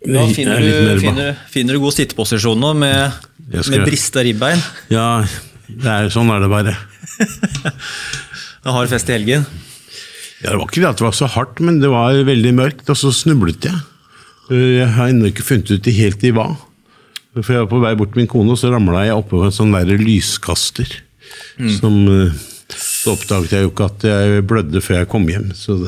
Da finner du god sitteposisjon nå med brista ribbein. Ja, sånn det bare. Da har fest i helgen. Ja, det var ikke det at det var så hardt, men det var veldig mørkt, og så snublet jeg. Jeg har ennå ikke funnet ut helt i hva. For jeg var på vei bort til min kone, og så ramlet jeg oppe på en sånn der lyskaster. Så oppdaget jeg jo ikke at jeg blødde før jeg kom hjem. Så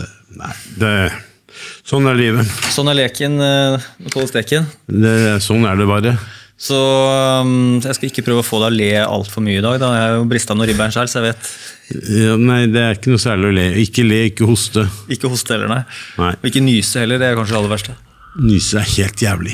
sånn livet. Sånn leken med kolesteken. Sånn det bare. Så jeg skal ikke prøve å få deg å le alt for mye i dag. Da har jeg jo bristet noe ribbein selv, så jeg vet. Ja, nei, det ikke noe særlig å le. Ikke le, ikke hoste. Ikke hoste heller, nei. Og ikke nyse heller, det kanskje det aller verste. Nyse helt jævlig.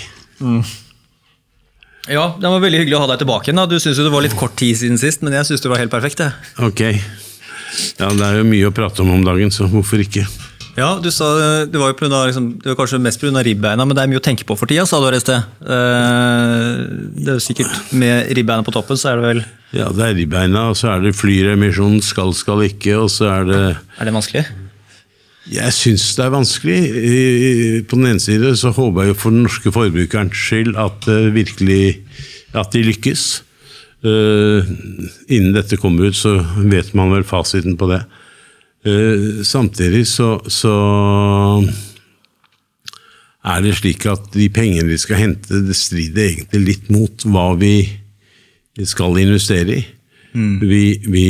Ja, det var veldig hyggelig å ha deg tilbake igjen. Du synes jo det var litt kort tid siden sist, men jeg synes det var helt perfekt. Ok. Ja, det jo mye å prate om dagen, så hvorfor ikke? Ja, du sa det var jo på grunn av, det var kanskje mest på grunn av ribbeina, men det mye å tenke på for tida, sa du her i sted. Det jo sikkert med ribbeina på toppen, så det vel... Ja, det ribbeina, og så det flyremisjon, skal ikke, og så det... Det vanskelig? Jeg synes det vanskelig. På den ene side så håper jeg jo for den norske forbrukerens skyld at virkelig at de lykkes. Innen dette kommer ut så vet man vel fasiten på det. Samtidig så det slik at de pengene vi skal hente, det strider egentlig litt mot hva vi skal investere i. Vi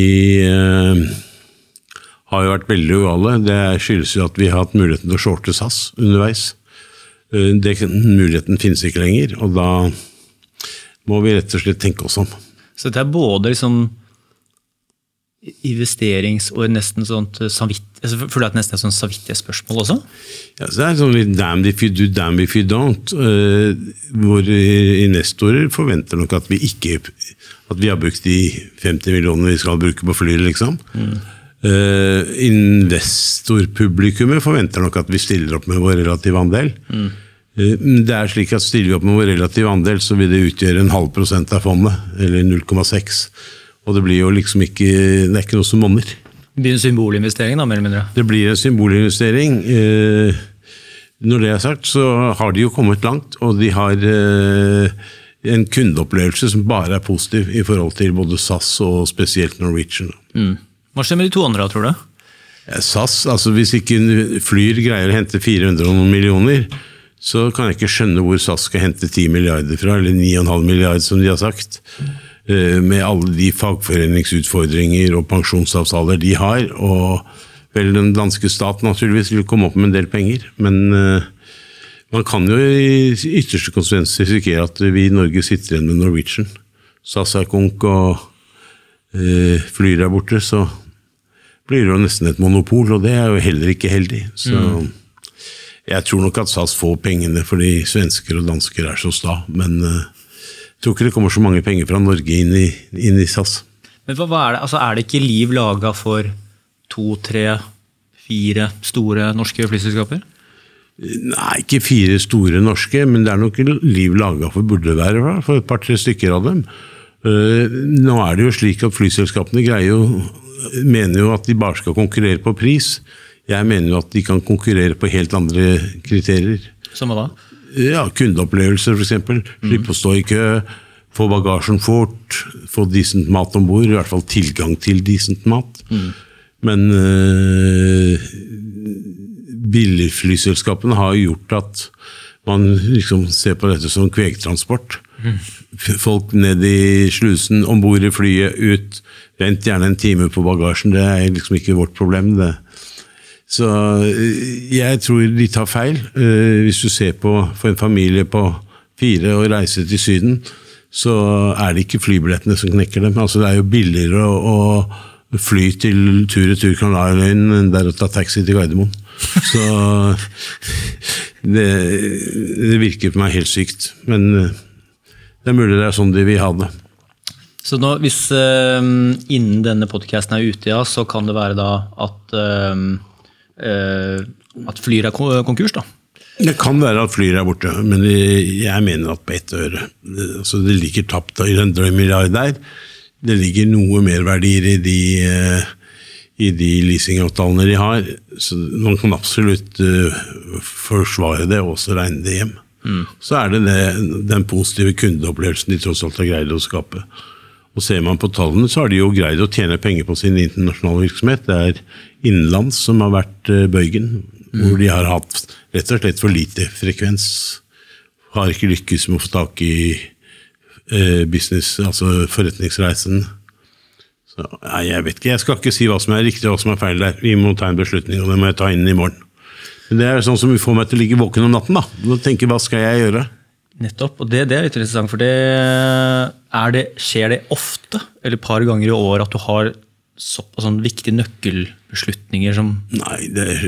har jo vært veldig uale. Det skyldes jo at vi har hatt muligheten til å shorte SAS underveis. Muligheten finnes ikke lenger, og da må vi rett og slett tenke oss om. Så det både liksom investerings- og nesten sånt for det nesten et sånt samvittighetsspørsmål også? Ja, så det sånn litt damned if you do, damned if you don't. Hvor investorer forventer nok at vi har brukt de 50 millionene vi skal bruke på flyet, liksom. Investorpublikummet forventer nok at vi stiller opp med vår relative andel. Det slik at stiller vi opp med vår relative andel, så vil det utgjøre 0,5% av fondet, eller 0,6%. Og det blir jo liksom ikke, det ikke noe som monner. Det blir en symbolinvestering da, mer eller mindre? Det blir en symbolinvestering. Når det sagt, så har de jo kommet langt, og de har en kundeopplevelse som bare positiv i forhold til både SAS og spesielt Norwegian. Hva skjer med de to andre, tror du? SAS, altså hvis ikke flyr greier å hente 400 millioner, så kan jeg ikke skjønne hvor SAS skal hente 10 milliarder fra, eller 9,5 milliarder som de har sagt, med alle de fagforeningsutfordringer og pensjonsavtaler de har, og vel den danske stat naturligvis vil komme opp med en del penger, men man kan jo i ytterste konsekvens risikere at vi i Norge sitter igjen med Norwegian. SAS konk og flyr borte, så blir det jo nesten et monopol, og det jo heller ikke heldig. Så jeg tror nok at SAS får pengene fordi svensker og dansker så sta, men jeg tror ikke det kommer så mange penger fra Norge inn i SAS. Men hva det? Altså, det ikke liv laget for 2, 3, 4 store norske flyselskaper? Nei, ikke 4 store norske, men det nok liv laget for burde det være, for et par-3 stykker av dem. Nå det jo slik at flyselskapene mener jo at de bare skal konkurrere på pris. Jeg mener jo at de kan konkurrere på helt andre kriterier. Som hva da? Ja, kundeopplevelser for eksempel. Slippe å stå i kø, få bagasjen fort, få decent mat ombord, i hvert fall tilgang til decent mat. Men billigflyselskapene har gjort at man liksom ser på dette som kvegtransport. Folk ned i slusen, ombord i flyet, ut, vent gjerne en time på bagasjen, det liksom ikke vårt problem. Så jeg tror de tar feil. Hvis du ser på for en familie på 4 og reiser til Syden, så det ikke flybillettene som knekker dem. Altså det jo billigere å fly til tur Kanarien enn der å ta taxi til Gardermoen. Så det virker på meg helt sykt. Men det mulig det sånn de vil ha det. Så nå, hvis innen denne podcasten ute, ja, så kan det være da at flyr konkurs da? Det kan være at flyr borte, men jeg mener at på 1 øre. Altså det ligger tapt i den drømmilliard der. Det ligger noe mer verdier i de leasingavtalene de har, så man kan absolutt forsvare det og også regne det hjem. Så det den positive kundeopplevelsen de tross alt har greid å skape. Og ser man på tallene, så har de jo greid å tjene penger på sin internasjonale virksomhet. Det innenlands som har vært bøygen, hvor de har hatt rett og slett for lite frekvens. Har ikke lykkes med å få tak i business, altså forretningsreisen. Så, jeg vet ikke, jeg skal ikke si hva som riktig og hva som feil der. Vi må ta en beslutning, og det må jeg ta inn i morgen. Men det sånn som vi får meg til å ligge våken om natten da. Og tenke, hva skal jeg gjøre? Nettopp, og det litt interessant, for skjer det ofte, eller et par ganger i år, at du har såpass sånn viktige nøkkelbeslutninger som... Nei,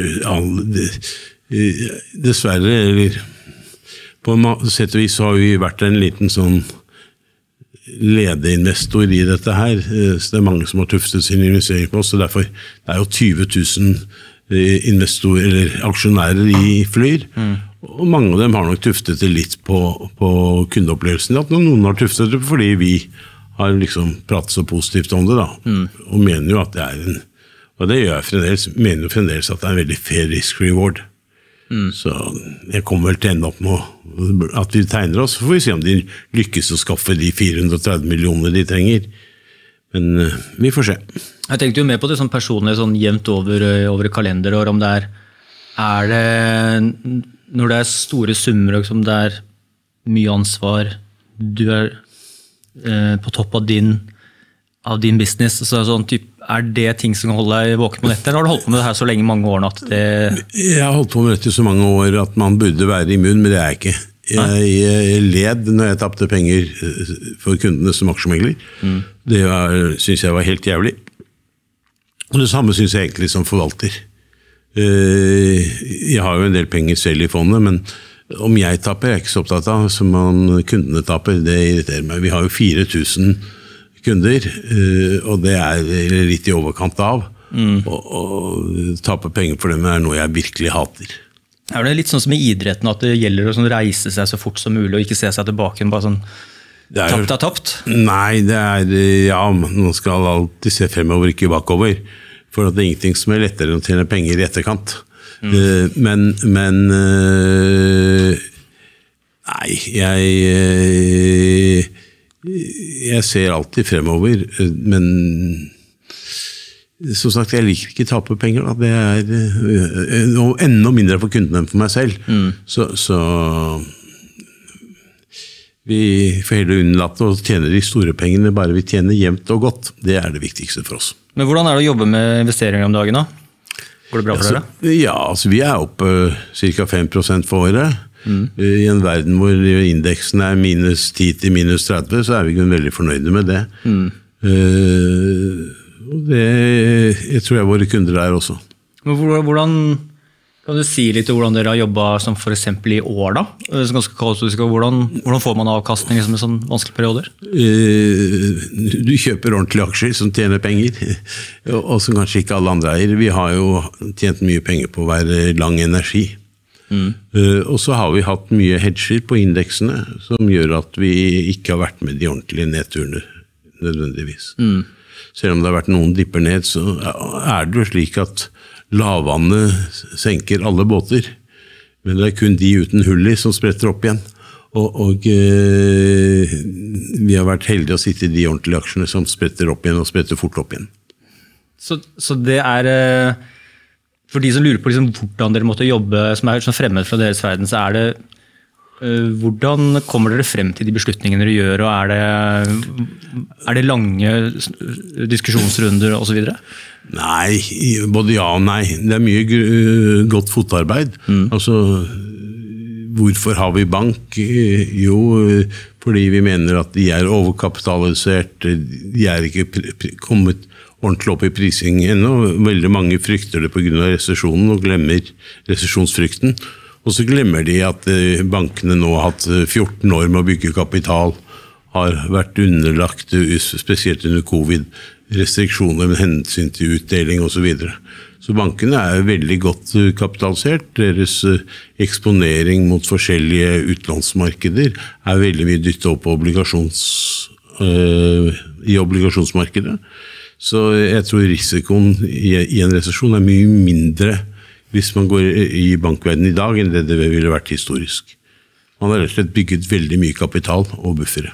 dessverre, eller på sett og vis så har vi vært en liten sånn ledeinvestor i dette her, så det mange som har tuftet sin investering på oss, og derfor det jo 20 000 investorer eller aksjonærer i Flyr, og mange av dem har nok tuftet det litt på kundeopplevelsen, at noen har tuftet det fordi vi har liksom pratet så positivt om det da, og mener jo at det og det gjør jeg fremdeles, mener jo fremdeles at det en veldig fair risk-reward. Så jeg kommer vel til å ende opp med at vi tegner oss, så får vi se om de lykkes å skaffe de 430 millioner de trenger. Men vi får se. Jeg tenkte jo mer på det sånn personlig, sånn jevnt over kalenderår, om det det når det store summer, og det mye ansvar, du på topp av din business, så sånn typ, det ting som kan holde deg våken på nettet, eller har du holdt på med det her så lenge, mange år nå? Jeg har holdt på med dette så mange år at man burde være immun, men det jeg ikke. Jeg led når jeg tappte penger for kundene som aksjemegler. Det synes jeg var helt jævlig. Og det samme synes jeg egentlig som forvalter. Jeg har jo en del penger selv i fondet, men om jeg tapper, jeg ikke så opptatt av, som om kundene tapper, det irriterer meg. Vi har jo 4000 kunder, og det litt i overkant av, og tappe penger for dem noe jeg virkelig hater. Det litt sånn som i idretten, at det gjelder å reise seg så fort som mulig, og ikke se seg tilbake, bare sånn, tapt? Nei, ja, man skal alltid se fremover, ikke bakover, for det ingenting som lettere enn å tjene penger i etterkant. Men nei, jeg ser alltid fremover, men som sagt, jeg liker ikke tape penger. Det enda mindre for kunden enn for meg selv. Så vi får heller unnlate å tjene de store pengene, bare vi tjener jevnt og godt. Det det viktigste for oss. Men hvordan det å jobbe med investeringer om dagen da? Går det bra for dere? Ja, altså vi oppe ca. 5% for året. I en verden hvor indeksen minus 10 til minus 30, så vi veldig fornøyde med det. Jeg tror våre kunder også. Men hvordan kan du si litt om hvordan dere har jobbet som for eksempel i år da? Ganske kaotisk, hvordan får man avkastning som sånn vanskelige perioder? Du kjøper ordentlige aksjer som tjener penger, og som kanskje ikke alle andre eier. Vi har jo tjent mye penger på å være lang energi. Og så har vi hatt mye hedger på indeksene, som gjør at vi ikke har vært med de ordentlige nedturene nødvendigvis. Selv om det har vært noen dipper ned, så det jo slik at lavvannet senker alle båter, men det kun de uten hull i som spretter opp igjen. Og vi har vært heldige å sitte i de ordentlige aksjene som spretter opp igjen og spretter fort opp igjen. Så det for de som lurer på liksom, hvordan dere måtte jobbe, som sånn fremmed fra deres verden, så det hvordan kommer dere frem til de beslutningene dere gjør, og det lange diskusjonsrunder og så videre? Nei, både ja og nei. Det mye godt fotarbeid. Altså, hvorfor har vi bank? Jo, fordi vi mener at de overkapitalisert, de ikke kommet ordentlig opp i prising ennå. Veldig mange frykter det på grunn av resesjonen og glemmer resesjonsfrykten. Og så glemmer de at bankene nå har hatt 14 år med å bygge kapital, har vært underlagt, spesielt under covid, restriksjoner med hensyn til utdeling og så videre. Så bankene veldig godt kapitalisert. Deres eksponering mot forskjellige utlandsmarkeder veldig mye dyttet opp i obligasjonsmarkedet. Så jeg tror risikoen i en resesjon mye mindre hvis man går i bankverden i dag enn det ville vært historisk. Man har rett og slett bygget veldig mye kapital og buffere.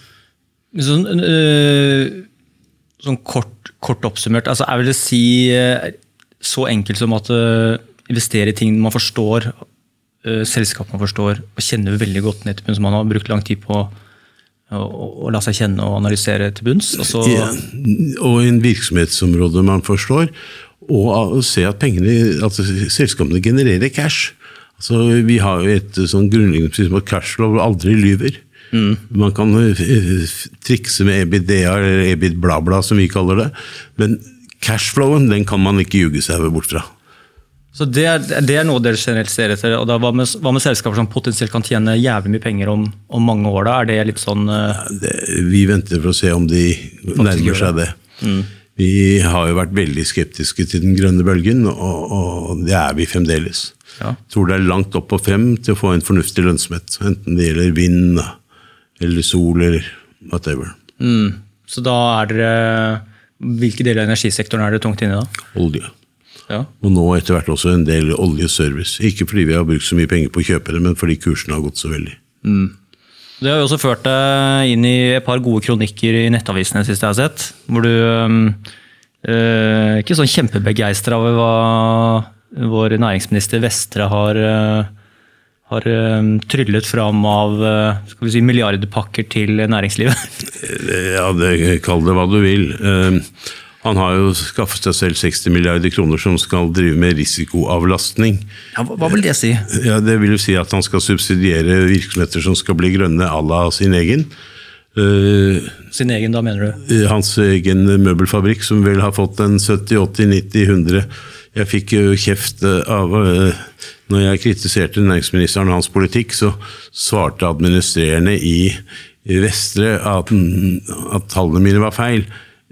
Sånn kort oppsummert, altså jeg vil si så enkelt som at investere i ting man forstår, selskap man forstår, og kjenner veldig godt ned til bunns, som man har brukt lang tid på å la seg kjenne og analysere til bunns. Og en virksomhetsområde man forstår, og å se at selskapene genererer cash. Altså, vi har jo et sånn grunnleggende prinsipp at cashflow aldri lyver. Man kan trikse med EBITDA eller EBIT bla bla som vi kaller det, men cashflowen den kan man ikke ljuge seg bort fra. Så det er noe dere generelt ser etter, og da hva med selskaper som potensielt kan tjene jævlig mye penger om mange år da? Er det litt sånn... Vi venter for å se om de nærmer seg det. Vi har jo vært veldig skeptiske til den grønne bølgen, og det er vi fremdeles. Jeg tror det er langt opp og frem til å få en fornuftig lønnsomhet, enten det gjelder vind eller sol eller whatever. Så da er dere... Hvilke deler av energisektoren er det tungt inne da? Olje. Ja. Og nå etter hvert også en del oljeservice. Ikke fordi vi har brukt så mye penger på å kjøpe det, men fordi kursen har gått så veldig. Det har jo også ført deg inn i et par gode kronikker i nettavisene sist jeg har sett, hvor du ikke sånn kjempebegeistret over hva vår næringsminister Vestre har tryllet fram av skal vi si, milliardpakker til næringslivet. Ja, kall det hva du vil. Han har jo skaffet seg selv 60 milliarder kroner som skal drive med risikoavlastning. Ja, hva vil det si? Ja, det vil jo si at han skal subsidiere virksomheter som skal bli grønne à la sin egen. Sin egen, da mener du? Hans egen møbelfabrikk, som vel har fått en 70, 80, 90, 100. Jeg fikk jo kjeft av, når jeg kritiserte næringsministeren og hans politikk, så svarte administrerende i Vestre at tallene mine var feil.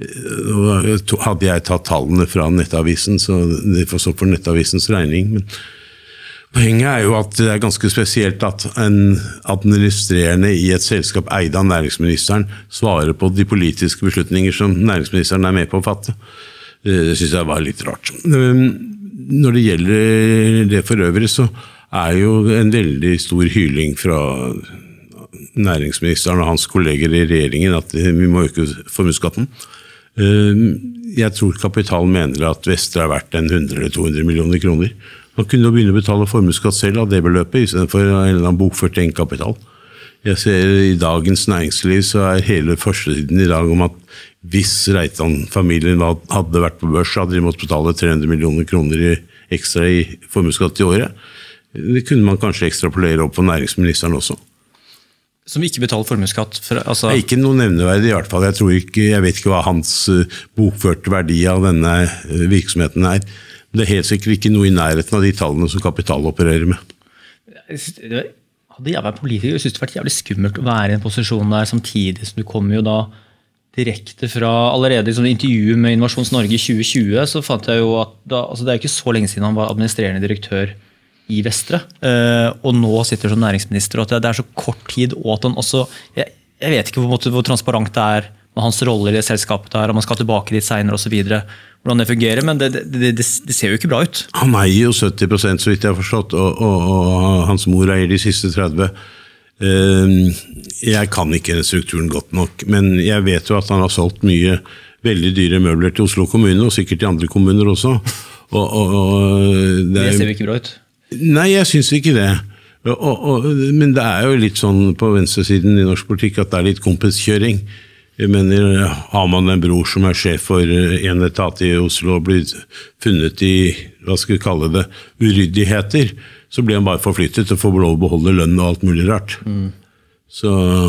Hadde jeg tatt tallene fra nettavisen, så det får stå for nettavisens regning. Men poenget er jo at det er ganske spesielt at en administrerende i et selskap eid av næringsministeren svarer på de politiske beslutninger som næringsministeren er med på å fatte. Det synes jeg var litt rart. Når det gjelder det for øvrig, så er jo en veldig stor hyling fra næringsministeren og hans kolleger i regjeringen at vi må øke formuesskatten. Jeg tror kapitalen mener at Vestre er verdt 100 eller 200 millioner kroner. Man kunne jo begynne å betale formuesskatt selv av det beløpet, i stedet for en eller annen bokført egenkapital. Jeg ser i dagens næringsliv så er hele førstesiden i dag om at hvis Reitan-familien hadde vært på børs, hadde de måttet betale 300 millioner kroner ekstra i formuesskatt i året. Det kunne man kanskje ekstrapolere opp for næringsministeren også. Som ikke betaler formuesskatt? Altså... Ikke noe nevneverdig i hvert fall. Jeg vet ikke hva hans bokførte verdi av denne virksomheten er. Det er helt sikkert ikke noe i nærheten av de tallene som kapital opererer med. Hadde jeg vært politiker, jeg synes det hadde vært jævlig skummelt å være i en posisjon der samtidig som du kommer jo da direkte fra allerede i intervjuet med Innovasjon Norge i 2020, så fant jeg jo at det er ikke så lenge siden han var administrerende direktør i Vestre, og nå sitter som næringsminister, og at det er så kort tid, og at han også, jeg vet ikke hvor transparent det er med hans roller i selskapet der, om man skal tilbake dit senere og så videre, hvordan det fungerer, men det ser jo ikke bra ut. Han eier jo 70%, så vidt jeg har forstått, og hans mor eier de siste 30%. Jeg kan ikke den strukturen godt nok, men jeg vet jo at han har solgt mye veldig dyre møbler til Oslo kommune, og sikkert til andre kommuner også. Det ser jo ikke bra ut. Nei, jeg synes ikke det. Men det er jo litt sånn på venstresiden i norsk politikk at det er litt kompenskjøring. Jeg mener, har man en bror som er sjef for en etat i Oslo og blir funnet i, hva skal vi kalle det, uryddigheter, så blir han bare forflyttet og får lov å beholde lønn og alt mulig rart. Så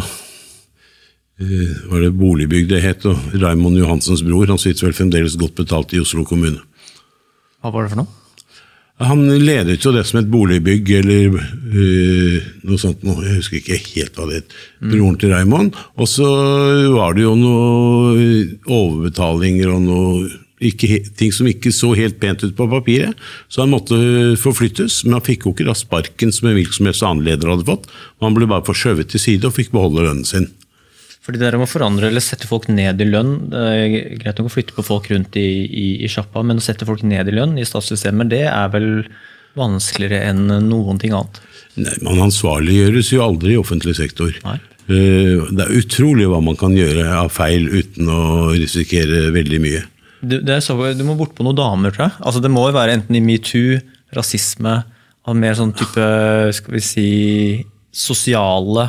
var det Boligbygg det het, og Raymond Johansens bror, han sitter vel fremdeles godt betalt i Oslo kommune. Hva var det for noe? Han ledet jo det som et boligbygg, eller noe sånt, jeg husker ikke helt hva det het, broren til Raymond, og så var det jo noe overbetalinger og noe ting som ikke så helt pent ut på papiret, så han måtte forflyttes, men han fikk jo ikke da sparken som en virksomhets annen leder hadde fått, og han ble bare forskjøvet til side og fikk beholde lønnen sin. Fordi dere må forandre eller sette folk ned i lønn. Det er greit nok å flytte på folk rundt i sjappa, men å sette folk ned i lønn i statssystemet, det er vel vanskeligere enn noen ting annet. Nei, man ansvarliggjøres jo aldri i offentlig sektor. Nei. Det utrolig hva man kan gjøre av feil uten å risikere veldig mye. Du må bort på noen damer, tror jeg. Altså, det må jo være enten i MeToo, rasisme, og mer sånn type, skal vi si, sosiale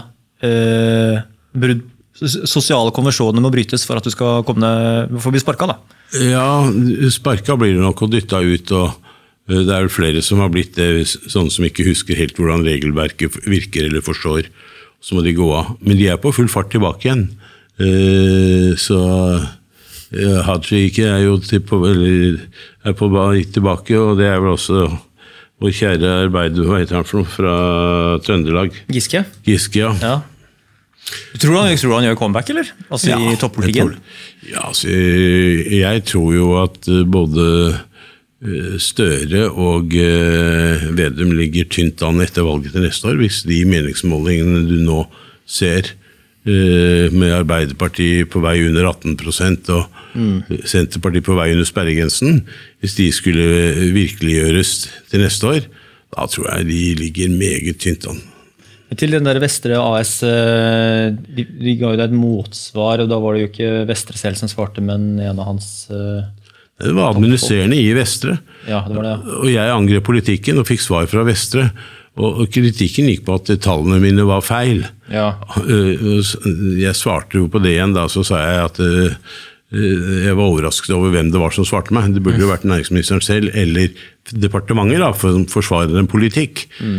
konvensjoner må brytes for at du skal få bli sparket, da. Ja, sparket blir det nok og dyttet ut, og det er jo flere som har blitt det, sånne som ikke husker helt hvordan regelverket virker eller forstår, så må de gå av. Men de er på full fart tilbake igjen. Så Haji ikke er jo på vei tilbake, og det er vel også vår kjære arbeider, hva heter han fra Trøndelag? Giske, ja. Tror du han gjør comeback, eller? Altså ja, i toppolitikken? Ja, altså, jeg tror jo at både Støre og Vedum ligger tynt an etter valget til neste år, hvis de meningsmålingene du nå ser med Arbeiderpartiet på vei under 18% og Senterpartiet på vei under sperregrensen, hvis de skulle virkeliggjøres til neste år, da tror jeg de ligger meget tynt an. Til den der Vestre AS, de ga jo deg et motsvar, og da var det jo ikke Vestre selv som svarte, men en av hans... Det var administrerende i Vestre, ja, det var det. Og jeg angrep politikken og fikk svar fra Vestre, og kritikken gikk på at tallene mine var feil. Ja. Jeg svarte jo på det igjen da, så sa jeg at jeg var overrasket over hvem det var som svarte meg. Det burde jo vært næringsministeren selv, eller departementet da, for å forsvare en politikk.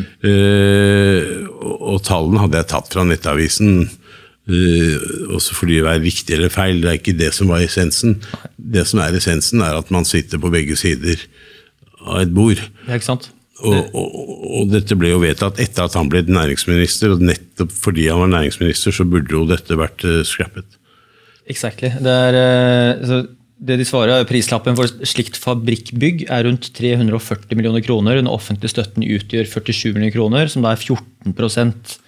Og tallene hadde jeg tatt fra Nettavisen, også fordi det var riktig eller feil. Det er ikke det som var essensen. Det som er essensen er at man sitter på begge sider av et bord. Ja, ikke sant? Og dette ble jo vedtatt etter at han ble næringsminister, og nettopp fordi han var næringsminister så burde jo dette vært scrappet. Exactly. Det de svarer er prislappen for slikt fabrikkbygg er rundt 340 millioner kroner. Den offentlige støtten utgjør 47 millioner kroner, som da er 14%.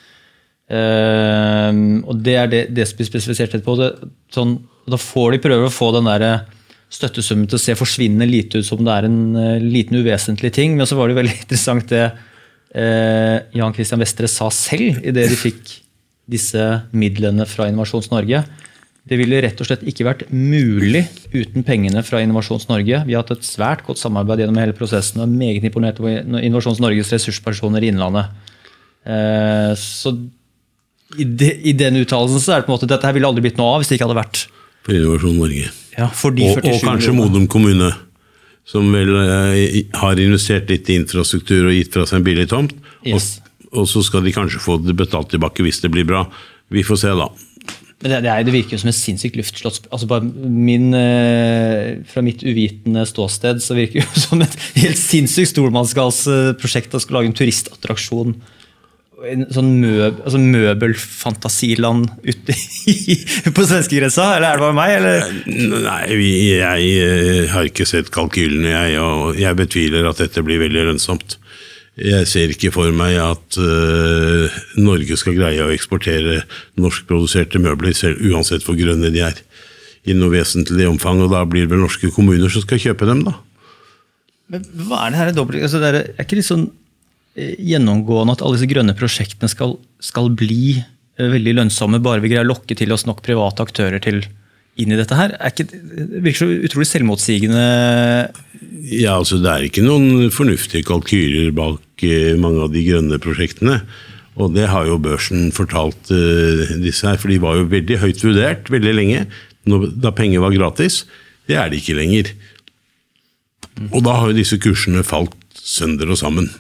Og det er det som blir spesifisert på. Da får de prøve å få den der støttesummen til å se forsvinnende lite ut som det er en liten uvesentlig ting, men så var det veldig interessant det Jan Christian Vestre sa selv i det de fikk disse midlene fra Innovasjons Norge. Det ville rett og slett ikke vært mulig uten pengene fra Innovasjons Norge. Vi har hatt et svært godt samarbeid gjennom hele prosessen og meget imponert over Innovasjons Norges ressurspersoner i Innlandet. Så i den uttalelsen så er det på en måte dette her ville aldri blitt noe av hvis det ikke hadde vært for Innovasjon Norge. Ja, og kanskje Modum kommune, som vel har investert litt i infrastruktur og gitt fra seg en billig tomt, yes. og så skal de kanskje få det betalt tilbake hvis det blir bra. Vi får se da. Men det virker jo som et sinnssykt luftslott. Altså bare fra mitt uvitende ståsted så virker det jo som et helt sinnssykt stormannsgalsprosjekt å skulle lage en turistattraksjon. En sånn møbelfantasiland ute på svenskegrensa, eller er det bare meg? Eller? Nei, jeg har ikke sett kalkylene, og jeg betviler at dette blir veldig lønnsomt. Jeg ser ikke for meg at Norge skal greie å eksportere norskproduserte møbler, selv uansett hvor grønne de er, i noe vesentlig omfang, og da blir det vel norske kommuner som skal kjøpe dem da. Men hva er det her dobbelt? Altså, det er ikke litt sånn gjennomgående at alle disse grønne prosjektene skal bli veldig lønnsomme, bare vi greier å lokke til oss nok private aktører inn i dette her. Det virker så utrolig selvmotsigende. Ja, altså det er ikke noen fornuftige kalkyler bak mange av de grønne prosjektene, og det har jo børsen fortalt disse her, for de var jo veldig høyt vurdert veldig lenge, da penger var gratis. Det er det ikke lenger. Og da har jo disse kursene falt sønder og sammen.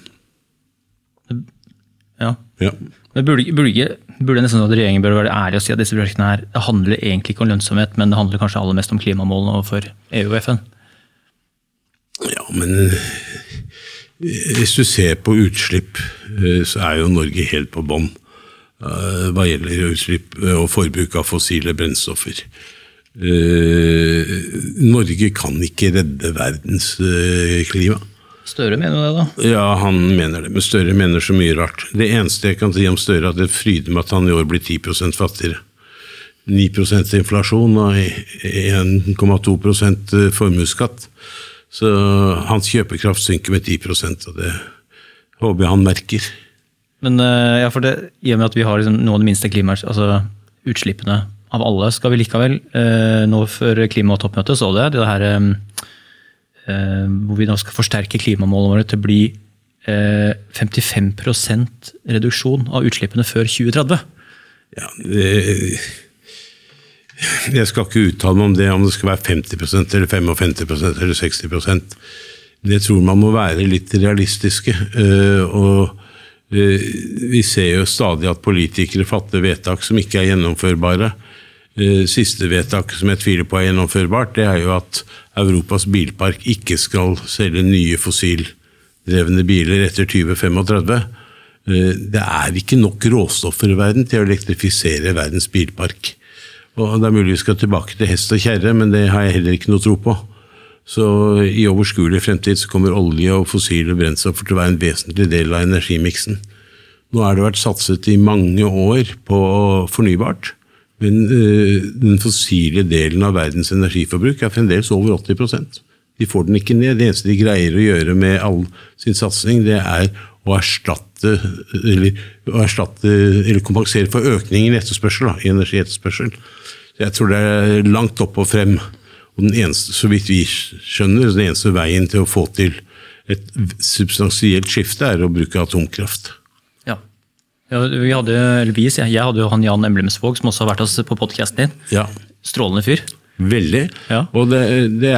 Ja. Ja. Men burde nesten at regjeringen bør være ærlig og si at disse prosjektene her handler egentlig ikke om lønnsomhet, men det handler kanskje aller mest om klimamålene overfor EU og FN? Ja, men hvis du ser på utslipp, så er jo Norge helt på bånn hva gjelder utslipp og forbruk av fossile brennstoffer. Norge kan ikke redde verdens klima. Støre mener det da? Ja, han mener det, men Støre mener så mye rart. Det eneste jeg kan si om Støre er at det fryder med at han i år blir 10% fattigere. 9% inflasjon og 1,2% formuesskatt. Så hans kjøpekraft synker med 10%, og Håper jeg han merker. Men ja, for det, i og med at vi har liksom noen av de minste altså utslippene av alle, skal vi likevel, nå før klimatoppmøtet så det her, hvor vi nå skal forsterke klimamålene våre til å bli 55% reduksjon av utslippene før 2030. Ja, jeg skal ikke uttale meg om det skal være 50% eller 55% eller 60%. Jeg tror man må være litt realistiske, og vi ser jo stadig at politikere fatter vedtak som ikke er gjennomførbare. Siste vedtak som jeg tviler på er gjennomførbart, det er jo at Europas bilpark ikke skal selge nye fossildrevne biler etter 2035. Det er ikke nok råstoffer i verden til å elektrifisere verdens bilpark. Og det er mulig vi skal tilbake til hest og kjerre, men det har jeg heller ikke noe tro på. Så i overskuelig fremtid så kommer olje og fossile brennstoffer til å være en vesentlig del av energimiksen. Nå har det vært satset i mange år på fornybart, men den fossile delen av verdens energiforbruk er fremdeles over 80%. De får den ikke ned. Det eneste de greier å gjøre med all sin satsing, det er å erstatte eller kompensere for økningen i etterspørsel, i energietterspørsel. Så jeg tror det er langt opp og frem. Og den eneste, så vidt vi skjønner, den eneste veien til å få til et substansielt skifte er å bruke atomkraft. Ja, jeg hadde jo han Jan Emblemsvåg som også har vært oss på podcasten din. Ja. Strålende fyr. Veldig. Ja. Og det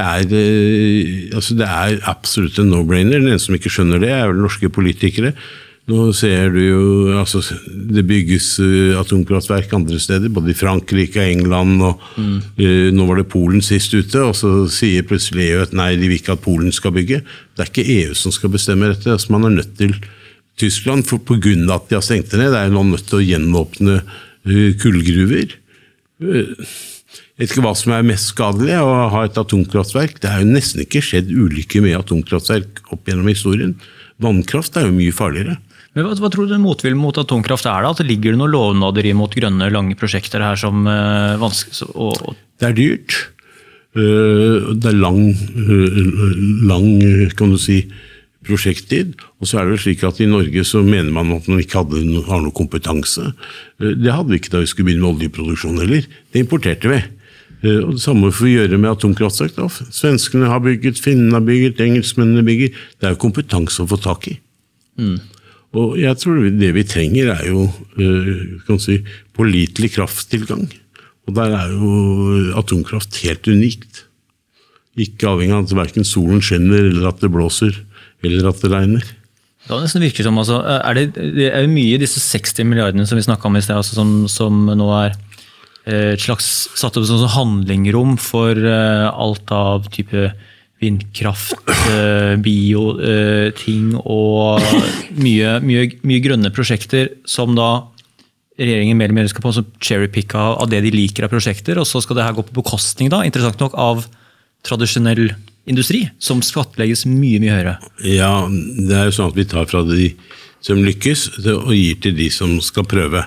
er absolutt en no-brainer. Den eneste som ikke skjønner det er vel norske politikere. Nå ser du jo, det bygges atomkraftverk andre steder, både i Frankrike, England, og nå var det Polen sist ute, og så sier plutselig EU at nei, de vil ikke at Polen skal bygge. Det er ikke EU som skal bestemme dette, man er nødt til Tyskland, for på grunn av at de har stengt det ned, det er jo nå nødt til å gjenåpne kullgruver. Jeg vet ikke hva som er mest skadelig å ha et atomkraftverk. Det er jo nesten ikke skjedd ulykker med atomkraftverk opp gjennom historien. Vannkraft er jo mye farligere. Men hva tror du motviljen mot atomkraft er da? At det ligger noen lovnader imot grønne, lange prosjekter her som vanskelig? Det er dyrt. Det er lang kan du si, prosjekttid. Og så er det vel slik at i Norge så mener man at man ikke har noe kompetanse. Det hadde vi ikke da vi skulle begynne med oljeproduksjon heller. Det importerte vi. Og det samme får vi gjøre med atomkraftverk. Svenskene har bygget, finnene har bygget, engelskmennene bygger. Det er jo kompetanse å få tak i. Og jeg tror det vi trenger er jo kan si, pålitelig krafttilgang. Og der er jo atomkraft helt unikt. Ikke avhengig av at hverken solen skinner, eller at det blåser, eller at det regner. Det nesten virker som, det er jo mye disse 60 milliardene som vi snakket om i sted, som nå er et slags satt opp som handlingrom for alt av type vindkraft, bio-ting og mye grønne prosjekter som da regjeringen mer eller mer skal på cherry-picke av det de liker av prosjekter, og så skal det her gå på bekostning da, interessant nok, av tradisjonell industri, som skattlegges mye høyere. Ja, det er jo sånn at vi tar fra de som lykkes og gir til de som skal prøve.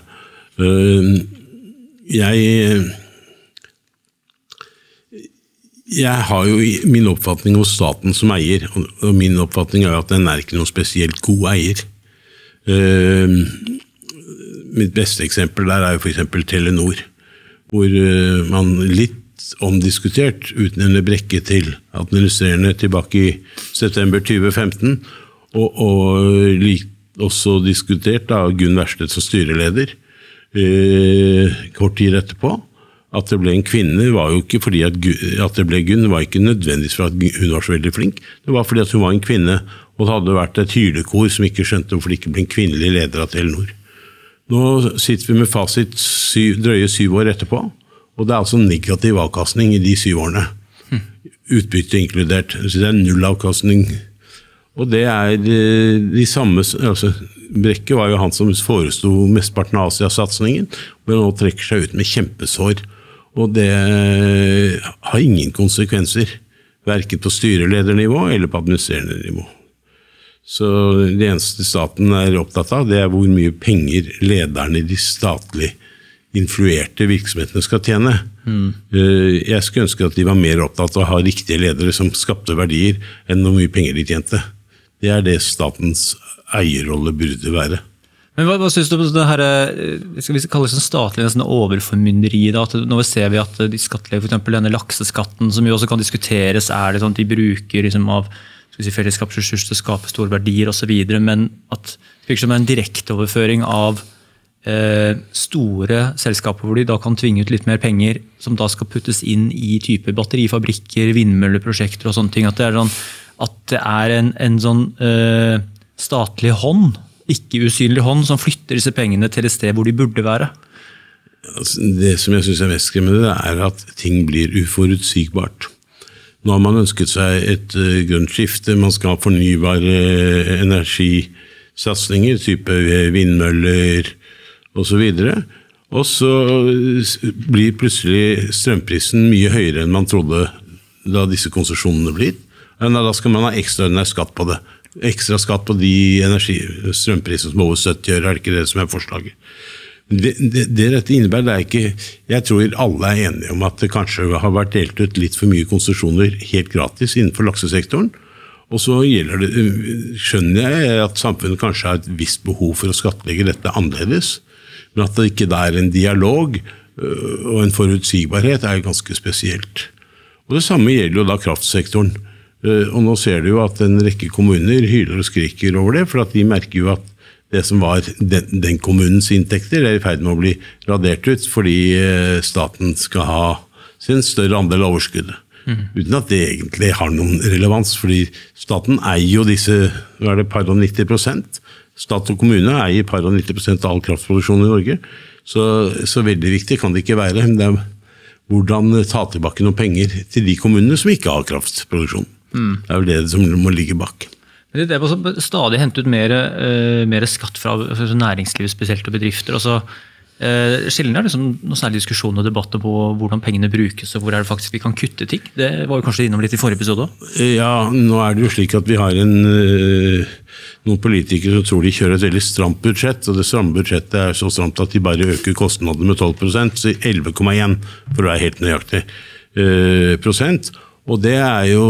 Jeg har jo min oppfatning hos staten som eier, og min oppfatning er at den er ikke noen spesielt god eier. Mitt beste eksempel der er jo for eksempel Telenor, hvor man litt omdiskutert utnevner Brekke til administrerende tilbake i september 2015, og også diskutert av Gunn Wærsted som styreleder kort tid etterpå. At det ble en kvinne var jo ikke fordi at det ble Gunn, var ikke nødvendigvis for at hun var så veldig flink. Det var fordi at hun var en kvinne, og det hadde vært et hylekor som ikke skjønte hvorfor det ikke ble en kvinnelig leder av Telenor. Nå sitter vi med fasit drøye 7 år etterpå, og det er altså negativ avkastning i de 7 årene. Utbytte inkludert. Så det er null avkastning. Og det er de samme, Brekke var jo han som forestod mestparten av Asia-satsingen, men nå trekker seg ut med kjempesår. Og det har ingen konsekvenser, hverken på styreledernivå eller på administrerende nivå. Så det eneste staten er opptatt av, det er hvor mye penger lederne i de statlig influerte virksomhetene skal tjene. Jeg skulle ønske at de var mer opptatt av å ha riktige ledere som skapte verdier, enn hvor mye penger de tjente. Det er det statens eierrolle burde være. Men hva synes du på det her, skal vi kalle det sånn statlig nesten overformynderi da, at nå ser vi at de skattlegger for eksempel denne lakseskatten, som jo også kan diskuteres, det sånn at de bruker liksom av fellesskapsressurser til å skape store verdier og så videre, men at det virker som en direkteoverføring av store selskaper hvor de da kan tvinge ut litt mer penger som da skal puttes inn i type batterifabrikker, vindmølleprosjekter og sånne ting, at det en sånn statlig hånd, ikke usynlig hånd, som flytter disse pengene til et sted hvor de burde være. Altså, det som jeg synes mest skremmende, at ting blir uforutsigbart. Nå har man ønsket seg et grønt skifte, man skal ha fornybare energisatsninger, type vindmøller og så videre. Og så blir plutselig strømprisen mye høyere enn man trodde da disse konsesjonene blir. Da skal man ha ekstraordinær skatt på det. Ekstra skatt på de strømprisene som over 70 øre, det ikke det som forslaget. Det dette innebærer, ikke, jeg tror alle enige om at det kanskje har vært delt ut litt for mye konsesjoner helt gratis innenfor laksesektoren. Og så skjønner jeg at samfunnet kanskje har et visst behov for å skattlegge dette annerledes, men at det ikke er en dialog og en forutsigbarhet ganske spesielt. Og det samme gjelder jo da kraftsektoren. Og nå ser du jo at en rekke kommuner hyler og skriker over det, for at de merker jo at det som var den kommunens inntekter i ferd med å bli radert ut, fordi staten skal ha sin større andel av overskuddet. Uten at det egentlig har noen relevans, fordi staten eier jo disse, par og 90%. Stat og kommune eier par og 90% av all kraftproduksjon i Norge, så veldig viktig kan det ikke være. Det hvordan ta tilbake noen penger til de kommunene som ikke har kraftproduksjon. Det jo det som må ligge bak. Det må stadig hente ut mer skatt fra næringslivet, spesielt og bedrifter. Skillene liksom noen særlige diskusjoner og debatter på hvordan pengene brukes, og hvor det faktisk vi kan kutte ting. Det var jo kanskje innom litt i forrige episode også. Ja, nå det jo slik at vi har noen politikere som tror de kjører et veldig stramt budsjett, og det stramme budsjettet så stramt at de bare øker kostnadene med 12%, så 11,1 for å være helt nøyaktig prosent. Og det jo,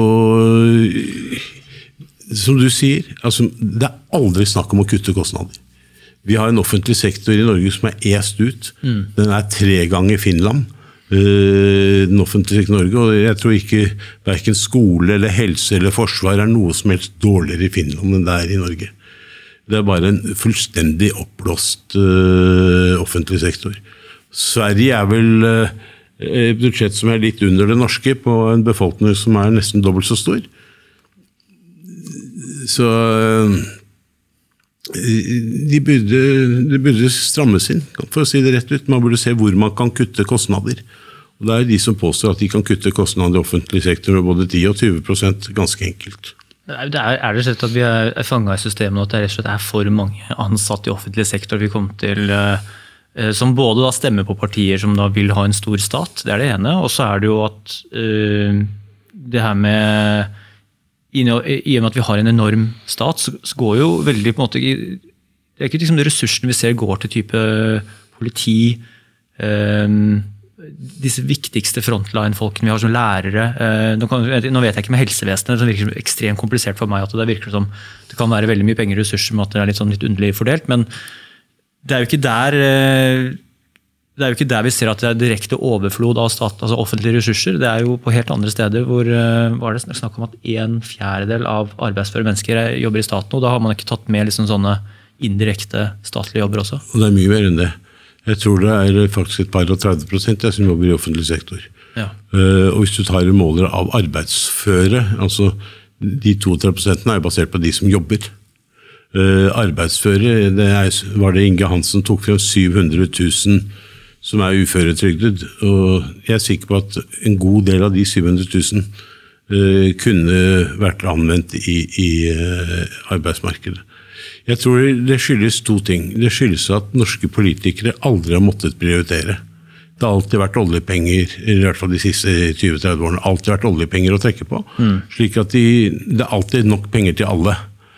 som du sier, altså, det aldri snakk om å kutte kostnader. Vi har en offentlig sektor i Norge som est ut. Den 3 ganger Finland, den offentlige sektor i Norge, og jeg tror ikke hverken skole eller helse eller forsvar noe som helst dårligere i Finland enn det i Norge. Det bare en fullstendig oppblåst offentlig sektor. Sverige vel et budsjett som litt under det norske, på en befolkning som nesten dobbelt så stor. Så det burde strammes inn, for å si det rett ut. Man burde se hvor man kan kutte kostnader. Og det de som påstår at de kan kutte kostnader i offentlig sektor med både 10 og 20%, ganske enkelt. Det rett og slett at vi fanget i systemet, og at det rett og slett for mange ansatte i offentlig sektor vi kom til, som både da stemmer på partier som da vil ha en stor stat, det det ene, og så det jo at det her med i og med at vi har en enorm stat, så går jo veldig på en måte, det ikke liksom de ressursene vi ser går til type politi, disse viktigste frontline-folkene vi har som lærere. Nå vet jeg ikke med helsevesenet, det virker ekstremt komplisert for meg at det virker som det kan være veldig mye penger og ressurser, men at det litt underlig fordelt, men det jo ikke der det jo ikke der vi ser at det direkte overflod av altså offentlige ressurser. Det jo på helt andre steder hvor var det snakk om at 1/4 av arbeidsføre mennesker jobber i staten, og da har man ikke tatt med liksom sånne indirekte statlige jobber også. Og det mye mer enn det. Jeg tror det faktisk et par og 30% som jobber i offentlig sektor. Ja. Og hvis du tar måler av arbeidsføre, altså de 32% jo basert på de som jobber. Arbeidsføre, var det Inge Hansen tok frem 700 000 som uføretrygdet, og jeg sikker på at en god del av de 700 000 kunne vært anvendt i arbeidsmarkedet. Jeg tror det skyldes 2 ting. Det skyldes at norske politikere aldri har måttet prioritere. Det har alltid vært oljepenger, i hvert fall de siste 20-30 årene, alltid vært oljepenger å trekke på, slik at det alltid nok penger til alle.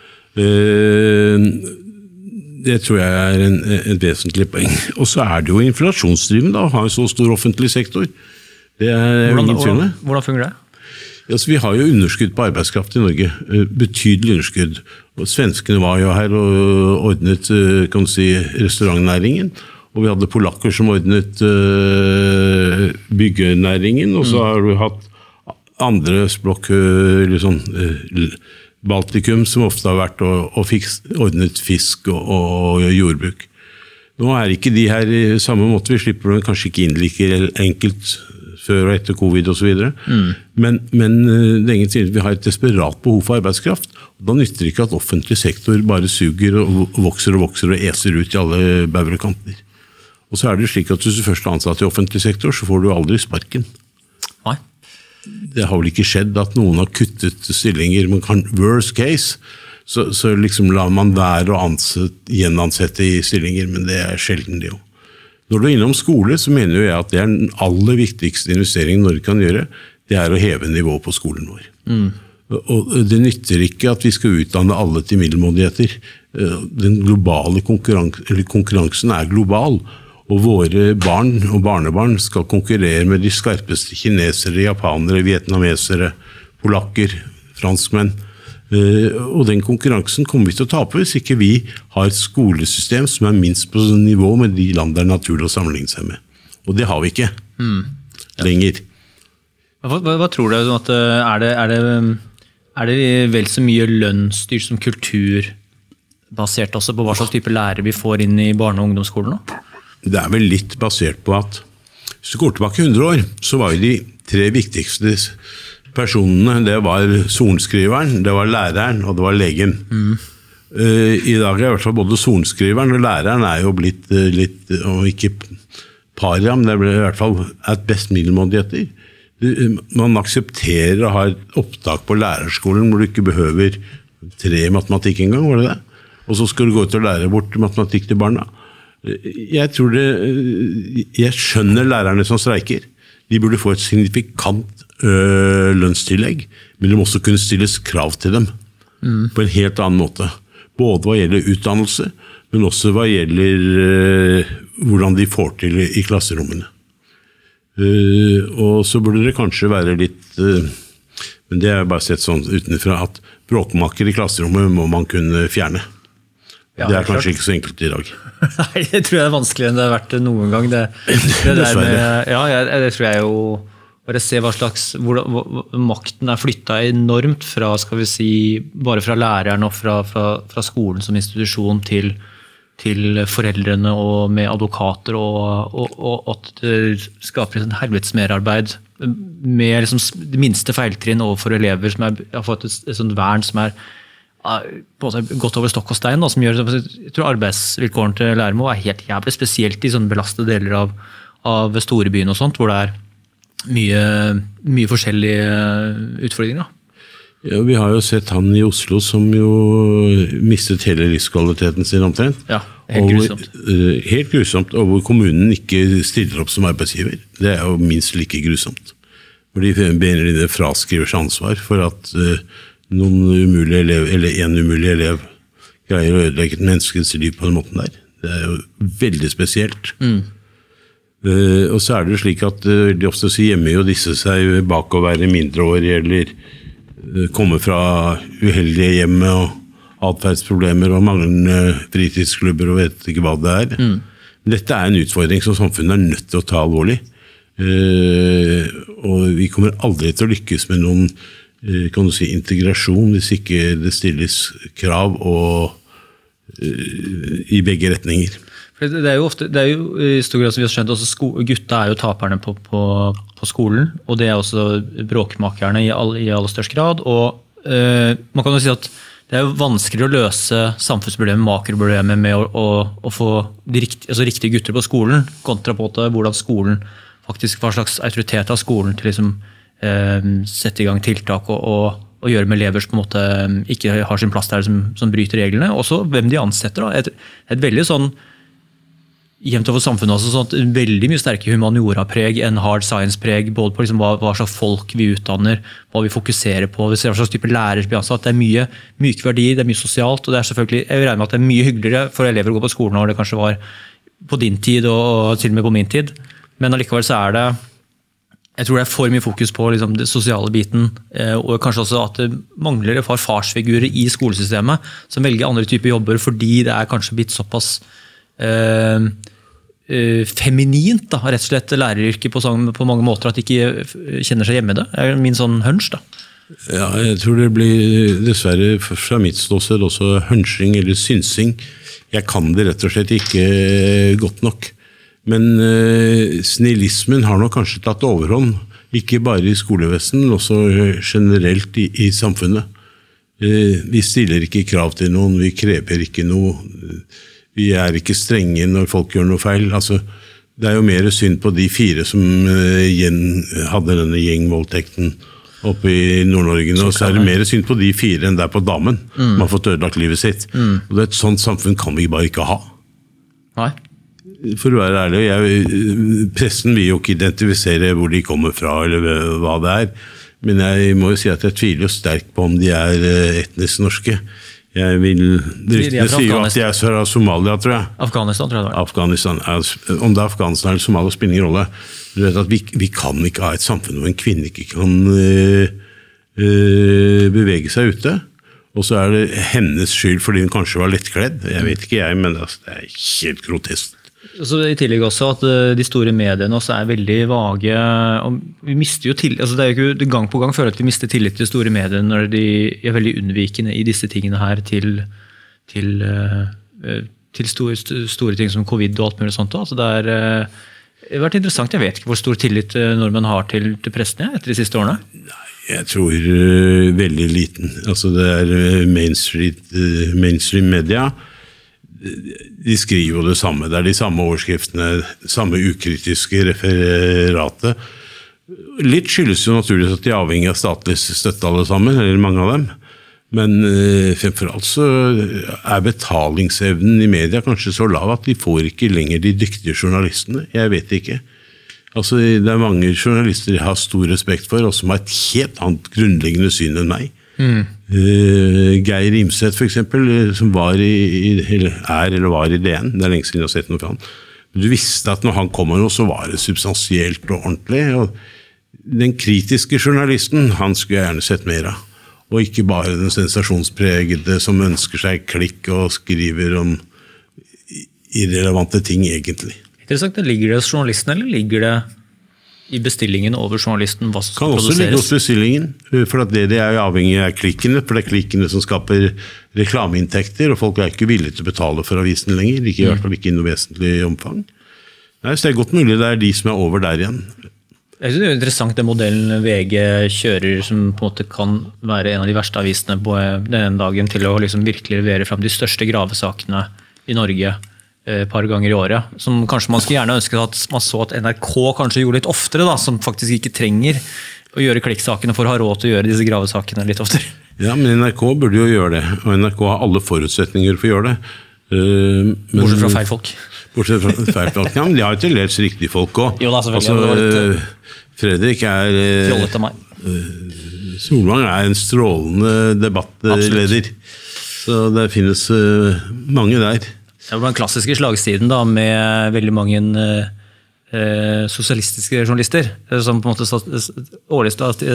Det tror jeg en vesentlig poeng. Og så det jo inflasjonsdrivende å ha en så stor offentlig sektor. Det jo ingen tvil om. Hvordan fungerer det? Altså, vi har jo underskudd på arbeidskraft I Norge, betydelig underskudd. Og svenskene var jo her og ordnet kan du si, restaurantnæringen, og vi hadde polakker som ordnet byggenæringen, og så har vi hatt andre språk, liksom, Baltikum, som ofte har vært og ordnet fisk og jordbruk. Nå ikke de her I samme måte, vi slipper det kanskje ikke inn like enkelt før og etter covid og så videre. Men det ingen tvil, vi har et desperat behov for arbeidskraft, og da nytter det ikke at offentlig sektor bare suger og vokser og eser ut I alle bauger og kanter. Og så det slik at hvis du først ansatt I offentlig sektor, så får du aldri sparken. Nei. Det har vel ikke skjedd at noen har kuttet stillinger, men worst case, så liksom lar man være å gjenansette I stillinger, men det sjelden det jo. Når du innom skole, så mener jeg at det den aller viktigste investeringen Norge kan gjøre, det å heve nivået på skolen vår. Og det nytter ikke at vi skal utdanne alle til middelmådigheter. Den globale konkurransen global, og våre barn og barnebarn skal konkurrere med de skarpeste kinesere, japanere, vietnamesere, polakker, franskmenn. Og den konkurransen kommer vi til å tape hvis ikke vi har et skolesystem som minst på nivå med de land det naturlig å sammenligne seg med. Og det har vi ikke lenger. Hva tror du? At det vel så mye lønnsstyrt som kultur basert også på hva slags type lærer vi får inn I barne- og ungdomsskolen nå? Det vel litt basert på at hvis du går tilbake 100 år, så var de 3 viktigste personene, det var sorenskriveren, det var læreren og det var legen. I dag I hvert fall både sorenskriveren og læreren jo blitt litt, og ikke paria, men det ble I hvert fall et best middelmådigheter. Man aksepterer å ha et opptak på lærerskolen hvor du ikke behøver 3 matematikk engang, var det det? Og så skal du gå ut og lære bort matematikk til barna. Jeg tror jeg skjønner lærerne som streiker. De burde få et signifikant lønnstillegg, men det må også kunne stilles krav til dem på en helt annen måte. Både hva gjelder utdannelse, men også hva gjelder hvordan de får til I klasserommene. Og så burde det kanskje være litt, men det bare sett sånn utenfra, at bråkmaker I klasserommet må man kunne fjerne. Ja, det kanskje ikke så enkelt I dag. Nei, det tror jeg vanskeligere enn det har vært noen gang. Det tror jeg jo bare se hva slags makten flyttet enormt fra, skal vi si, bare fra læreren og fra skolen som institusjon til foreldrene og med advokater og at det skaper en helvetes merarbeid med liksom det minste feiltrinn overfor elever som har fått et sånt vern som på en måte gått over stokk og stein, som gjør, jeg tror arbeidsvilkårene til lærere helt jævlig, spesielt I sånne belastede deler av store byen og sånt, hvor det mye forskjellige utfordringer. Ja, vi har jo sett han I Oslo som jo mistet hele livskvaliteten sin omtrent. Ja, helt grusomt. Helt grusomt, og hvor kommunen ikke stiller opp som arbeidsgiver. Det jo minst like grusomt. Hvor de begynner fraskriver seg ansvar for at noen umulige elev, eller en umulig elev greier å ødelegge et menneskets liv på den måten der. Det jo veldig spesielt. Og så det jo slik at de ofte så gjemmer jo disse seg bak å være mindreårige eller komme fra uheldige hjem og atferdsproblemer og manglende fritidsklubber og vet ikke hva det Dette en utfordring som samfunnet nødt til å ta alvorlig. Og vi kommer aldri til å lykkes med noen kan du si, integrasjon hvis ikke det stilles krav I begge retninger. Det jo I stor grad som vi har skjønt, også gutta jo taperne på skolen, og det også bråkmakerne I aller størst grad, og man kan jo si at det jo vanskeligere å løse samfunnsproblemer, makroproblemer med å få riktige gutter på skolen, kontra på hvordan skolen faktisk, hva slags autoritet av skolen til liksom sette I gang tiltak og gjøre med elever som på en måte ikke har sin plass der som bryter reglene, og så hvem de ansetter da. Et veldig sånn jevnt over samfunnet også, sånn veldig mye sterke humaniora-preg enn hard science-preg, både på liksom hva slags folk vi utdanner, hva vi fokuserer på, vi ser hva slags type lærere blir ansatt, det mye myke verdier, det mye sosialt, og det selvfølgelig, jeg regner med at det mye hyggeligere for elever å gå på skolen når det kanskje var på din tid og til og med på min tid, men allikevel så det Jeg tror det for mye fokus på liksom, det sosiale biten, og kanskje også at det mangler farsfigurer i skolesystemet som velger andre typer jobber fordi det kanskje blitt såpass feminint, da, rett og slett læreryrket på mange måter at de ikke kjenner seg hjemme i det. Det min sånn hunch da. Ja, jeg tror det blir dessverre fra mitt ståsted også hunching eller synsing. Jeg kan det rett og slett ikke godt nok. Men snillismen har nok kanskje tatt overhånd, ikke bare i skolevesen, men også generelt i samfunnet. Vi stiller ikke krav til noen, vi krever ikke noe, vi ikke strenge når folk gjør noe feil. Altså, det jo mer synd på de 4 som hadde denne gjengvoldtekten oppe i Nord-Norge, og så det mer synd på de 4 enn der på damen. Man har fått ødelagt livet sitt. Og et sånt samfunn kan vi bare ikke ha. Nei. For å være ærlig, pressen vil jo ikke identifisere hvor de kommer fra, eller hva det men jeg må jo si at jeg tviler sterkt på om de etnisk norske. Ryktene sier jo at de fra Somalia, tror jeg. Afghanistan, tror jeg det var. Afghanistan, om det Afghanistan eller Somalia spiller ingen rolle. Du vet at vi kan ikke ha et samfunn hvor en kvinne ikke kan bevege seg ute. Og så det hennes skyld fordi hun kanskje var lettkledd. Jeg vet ikke men det helt grotesk. Så I tillegg også at de store mediene også veldig vage, og vi mister jo altså det jo ikke gang på gang føler at vi mister tillit til store medier når de veldig unnvikende I disse tingene her til store ting som covid og alt mulig sånt. Altså det har vært interessant, jeg vet ikke hvor stor tillit nordmenn har til pressen etter de siste årene. Nei, jeg tror veldig liten. Altså det mainstream media, de skriver jo det samme, det de samme overskriftene, samme ukritiske referatet. Litt skyldes jo naturligvis at de avhengig av statlig støtte alle sammen, eller mange av dem. Men fremfor alt så betalingsevnen I media kanskje så lav at de får ikke lenger de dyktige journalistene. Jeg vet ikke. Altså, det mange journalister jeg har stor respekt for, og som har et helt annet grunnleggende syn enn meg. Geir Imseth for eksempel, som var eller var I DN, det lenge siden jeg har sett noe fra han. Du visste at når han kommer nå, så var det substansielt og ordentlig, og den kritiske journalisten, han skulle jeg gjerne sett mer av, og ikke bare den sensasjonspregede som ønsker seg klikk og skriver om irrelevante ting egentlig. Interessant, ligger det hos journalisten, eller ligger det I bestillingen over journalisten hva som kan også produseres? Ligge hos bestillingen, for at det jo avhengig av klikkene, for det klikkene som skaper reklameinntekter, og folk ikke villige til å betale for avisen lenger, ikke I hvert fall ikke I noe vesentlig omfang. Nei, så det godt mulig det de som over der igjen. Jeg synes det interessant den modellen VG kjører, som på en måte kan være en av de verste avisene på denne dagen, til å liksom virkelig levere frem de største gravesakene I Norge, par ganger I året, som kanskje man skulle gjerne ønske at man så at NRK kanskje gjorde litt oftere, da, som faktisk ikke trenger å gjøre klikksakene for å ha råd til å gjøre disse gravesakene litt oftere. Ja, men NRK burde jo gjøre det, og NRK har alle forutsetninger for å gjøre det. Bortsett fra feil folk. Bortsett fra feil folk, ja, men de har jo til dels riktige folk også. Jo da, selvfølgelig. Fredrik Fjollet av meg. Solvang en strålende debattleder, så det finnes mange der. Det var den klassiske slagstiden da, med veldig mange sosialistiske journalister, som på en måte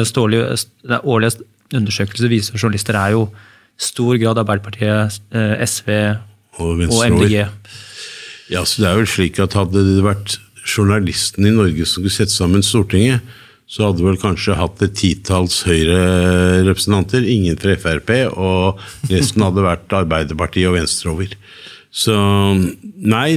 årlige undersøkelser viser at journalister jo stor grad Arbeiderpartiet, SV og MDG. Ja, så det jo slik at hadde det vært journalisten I Norge som skulle sette sammen Stortinget, så hadde vel kanskje hatt et 10-talls Høyre-representanter, ingen fra FRP, og resten hadde vært Arbeiderpartiet og Venstre over. Så nei,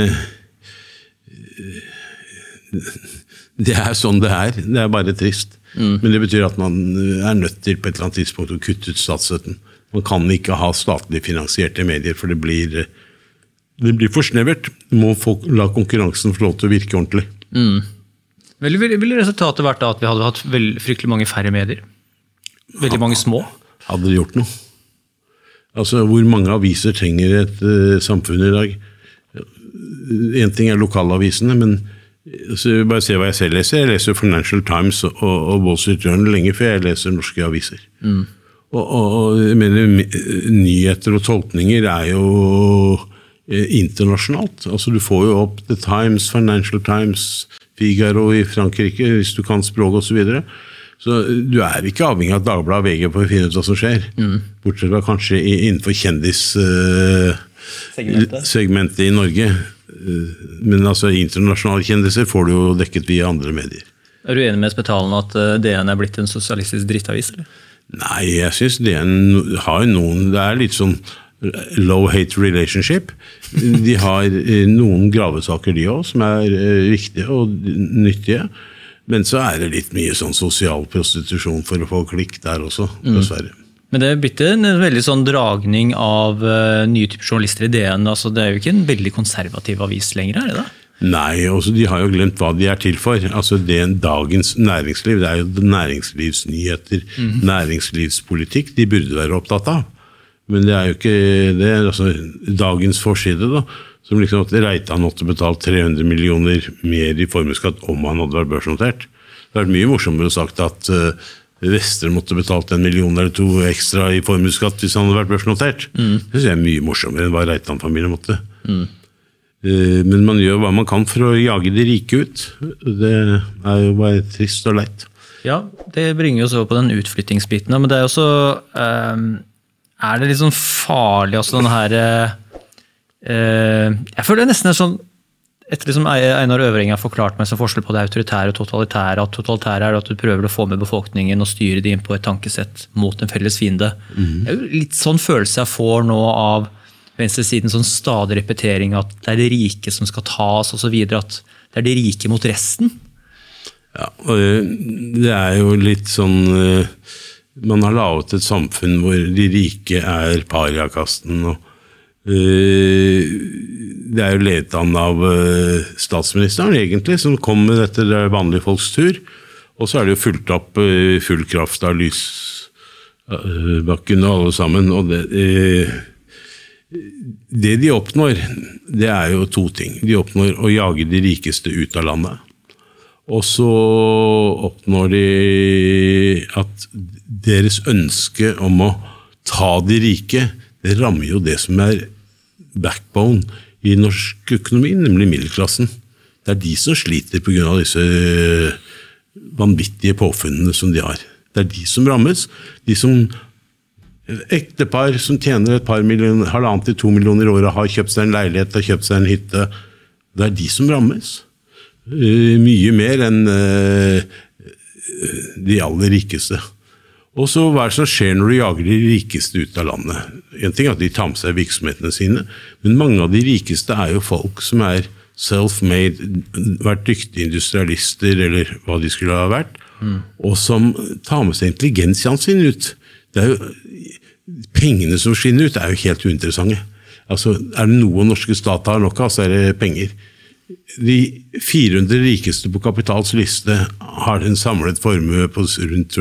det sånn det bare trist. Men det betyr at man nødt til på et eller annet tidspunkt å kutte ut statsstøtten. Man kan ikke ha statlig finansierte medier, for det blir for snevert. Man må la konkurransen få lov til å virke ordentlig. Ville resultatet vært da at vi hadde hatt fryktelig mange færre medier? Veldig mange små? Hadde det gjort noe? Altså, hvor mange aviser trenger et samfunn I dag? En ting lokalavisene, men bare se hva jeg selv leser. Jeg leser Financial Times og Wall Street Journal lenge før jeg leser norske aviser. Og jeg mener, nyheter og tolkninger jo internasjonalt. Altså du får jo opp The Times, Financial Times, Figaro i Frankrike, hvis du kan språk og så videre. Så du ikke avhengig av Dagbladet og VG for å finne ut hva som skjer. Bortsett fra kanskje innenfor kjendissegmentet i Norge. Men altså internasjonale kjendiser får du jo dekket via andre medier. Du enig med Spetalen at DN blitt en sosialistisk drittavis, eller? Nei, jeg synes DN har noen, det litt sånn low-hate relationship. De har noen gravesaker de også, som viktige og nyttige. Men så det litt mye sånn sosial prostitusjon for å få klikk der også, dessverre. Men det blitt en veldig sånn dragning av nye typer journalister i DN. Altså, det jo ikke en veldig konservativ avis lenger, det da? Nei, også de har jo glemt hva de til for. Altså dagens næringsliv, det jo næringslivsnyheter, næringslivspolitikk, de burde være opptatt av. Men det jo ikke det. Altså dagens forside da, som liksom at Reitan måtte betalt 300 millioner mer i formuesskatt om han hadde vært børsnotert. Det vært mye morsommere sagt at Vestre måtte betalt 1 million eller 2 ekstra i formuesskatt hvis han hadde vært børsnotert. Det synes jeg mye morsommere enn hva Reitan-familien måtte. Men man gjør hva man kan for å jage de rike ut. Det jo bare trist og leit. Ja, det bringer oss over på den utflyttingsbiten. Men det jo også det litt sånn farlig også den her jeg føler det nesten sånn etter liksom Einar Øvreng har forklart meg som forskjell på det autoritære og totalitære, at totalitære at du prøver å få med befolkningen og styre det inn på et tankesett mot en felles fiende. Det jo litt sånn følelse jeg får nå av venstresiden, sånn stadig repetering at det de rike som skal tas og så videre, at det de rike mot resten. Ja, og det jo litt sånn man har laget et samfunn hvor de rike pariakasten og det jo ledet an av statsministeren egentlig, som kom med dette vanlige folks tur, og så det jo fulgt opp full kraft av Lysbakken og alle sammen, og det de oppnår, det jo 2 ting. De oppnår å jage de rikeste ut av landet, og så oppnår de at deres ønske om å ta de rike, det rammer jo det som backbone i norsk økonomi, nemlig middelklassen. Det de som sliter på grunn av disse vanvittige påfunnene som de har. Det de som rammes. De som ektepar som tjener et par millioner, 1,5 til 2 millioner i året, har kjøpt seg en leilighet, har kjøpt seg en hytte. Det de som rammes. Mye mer enn de aller rikeste. Og så hva det som skjer når du jager de rikeste ut av landet? En ting at de tar med seg virksomhetene sine, men mange av de rikeste jo folk som self-made, vært dyktige industrialister, eller hva de skulle ha vært, og som tar med seg intelligensiaen sin ut. Det jo, pengene som skinner ut jo helt uinteressante. Altså, det noe norske stat har nok av, så det penger. De 400 rikeste på Kapitals liste har en samlet formue på rundt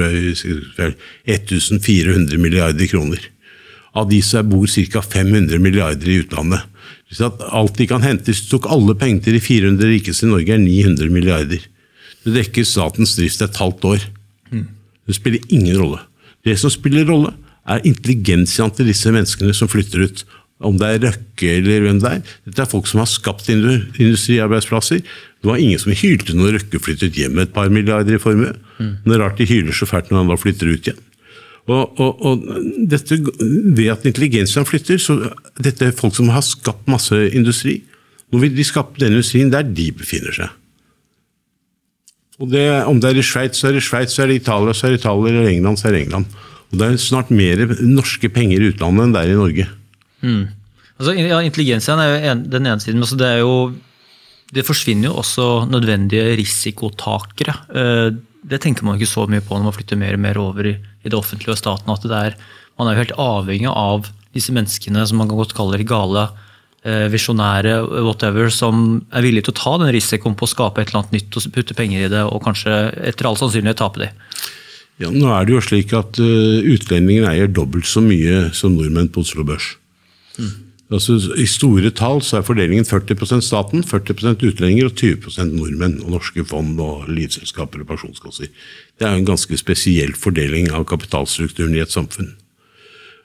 1400 milliarder kroner. Av disse bor ca. 500 milliarder i utlandet. Så at alt de kan hente, hvis du tok alle penger til de 400 rikeste i Norge 900 milliarder. Det dekker statens drift et halvt år. Det spiller ingen rolle. Det som spiller rolle intelligensiaen til disse menneskene som flytter ut. Om det Røkke eller hvem det Dette folk som har skapt industriarbeidsplasser. Det var ingen som hylte når Røkke flyttet hjem med et par milliarder i formue. Det rart de hyler så fælt når han da flytter ut igjen. Og dette, ved at intelligensiaen flytter, så dette folk som har skapt masse industri. Nå vil de skape den industrien der de befinner seg. Og om det i Schweiz, så det Schweiz, så det Italia, så det Italia, eller England, så det England. Og det snart mer norske penger i utlandet enn der i Norge. Altså, ja, intelligensiaen jo den ene siden, men altså det forsvinner jo også nødvendige risikotakere. Det tenker man ikke så mye på når man flytter mer og mer over i det offentlige og staten, at man jo helt avhengig av disse menneskene som man kan godt kalle gale, visjonære, whatever, som villige til å ta den risikoen på å skape et eller annet nytt og putte penger i det, og kanskje etter all sannsynlighet tape det. Ja, nå det jo slik at utlendingen eier dobbelt så mye som nordmenn på Oslo Børs. Altså, i store tall så fordelingen 40% staten, 40% utlendinger og 20% nordmenn og norske fond og livselskaper og pensjonskasser. Det jo en ganske spesiell fordeling av kapitalstrukturen i et samfunn.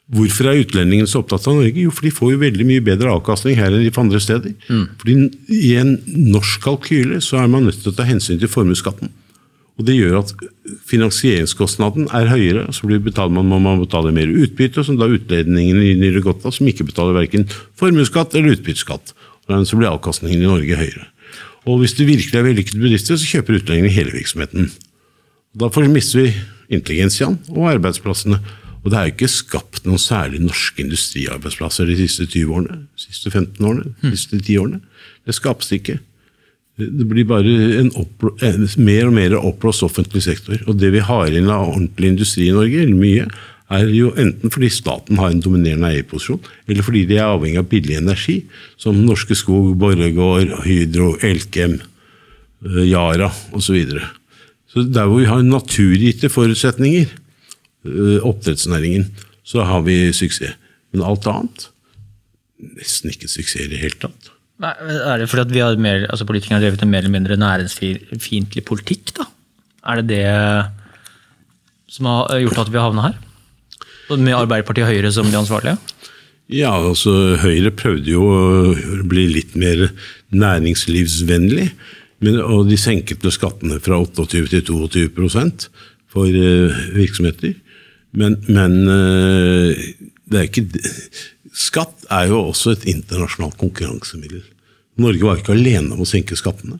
Hvorfor utlendingene så opptatt av Norge? Jo, for de får jo veldig mye bedre avkastning her enn de andre steder. Fordi i en norsk kalkyle så man nødt til å ta hensyn til formuesskatten. Og det gjør at finansieringskostnaden høyere, så må man betale mer utbytte, som da utlendingene nyter godt av, som ikke betaler hverken formuesskatt eller utbytteskatt. Og dermed så blir avkastningen i Norge høyere. Og hvis det virkelig vellykket bedrifter, så kjøper utlendingene hele virksomheten. Da mister vi intelligensiaen og arbeidsplassene. Og det jo ikke skapt noen særlig norske industriarbeidsplasser de siste 20 årene, de siste 15 årene, de siste 10 årene. Det skapes ikke. Det blir bare en mer og mer oppblåst offentlig sektor. Og det vi har inn av ordentlig industri i Norge, eller mye, jo enten fordi staten har en dominerende eierposisjon, eller fordi de avhengig av billig energi, som Norske Skog, Borregaard, Hydro, Elkem, Yara og så videre. Så der hvor vi har naturgitte forutsetninger, oppdrettsnæringen, så har vi suksess. Men alt annet, nesten ikke suksess i det hele tatt. Nei, det fordi at vi har politikerne har drevet en mer eller mindre næringsfiendtlig politikk da? Det det som har gjort at vi har havnet her? Og med Arbeiderpartiet og Høyre som de ansvarlige? Ja, altså Høyre prøvde jo å bli litt mer næringslivsvennlig, og de senket skattene fra 28 til 22% for virksomheter. Men det ikke... Skatt jo også et internasjonalt konkurransemiddel. Norge var ikke alene om å senke skattene.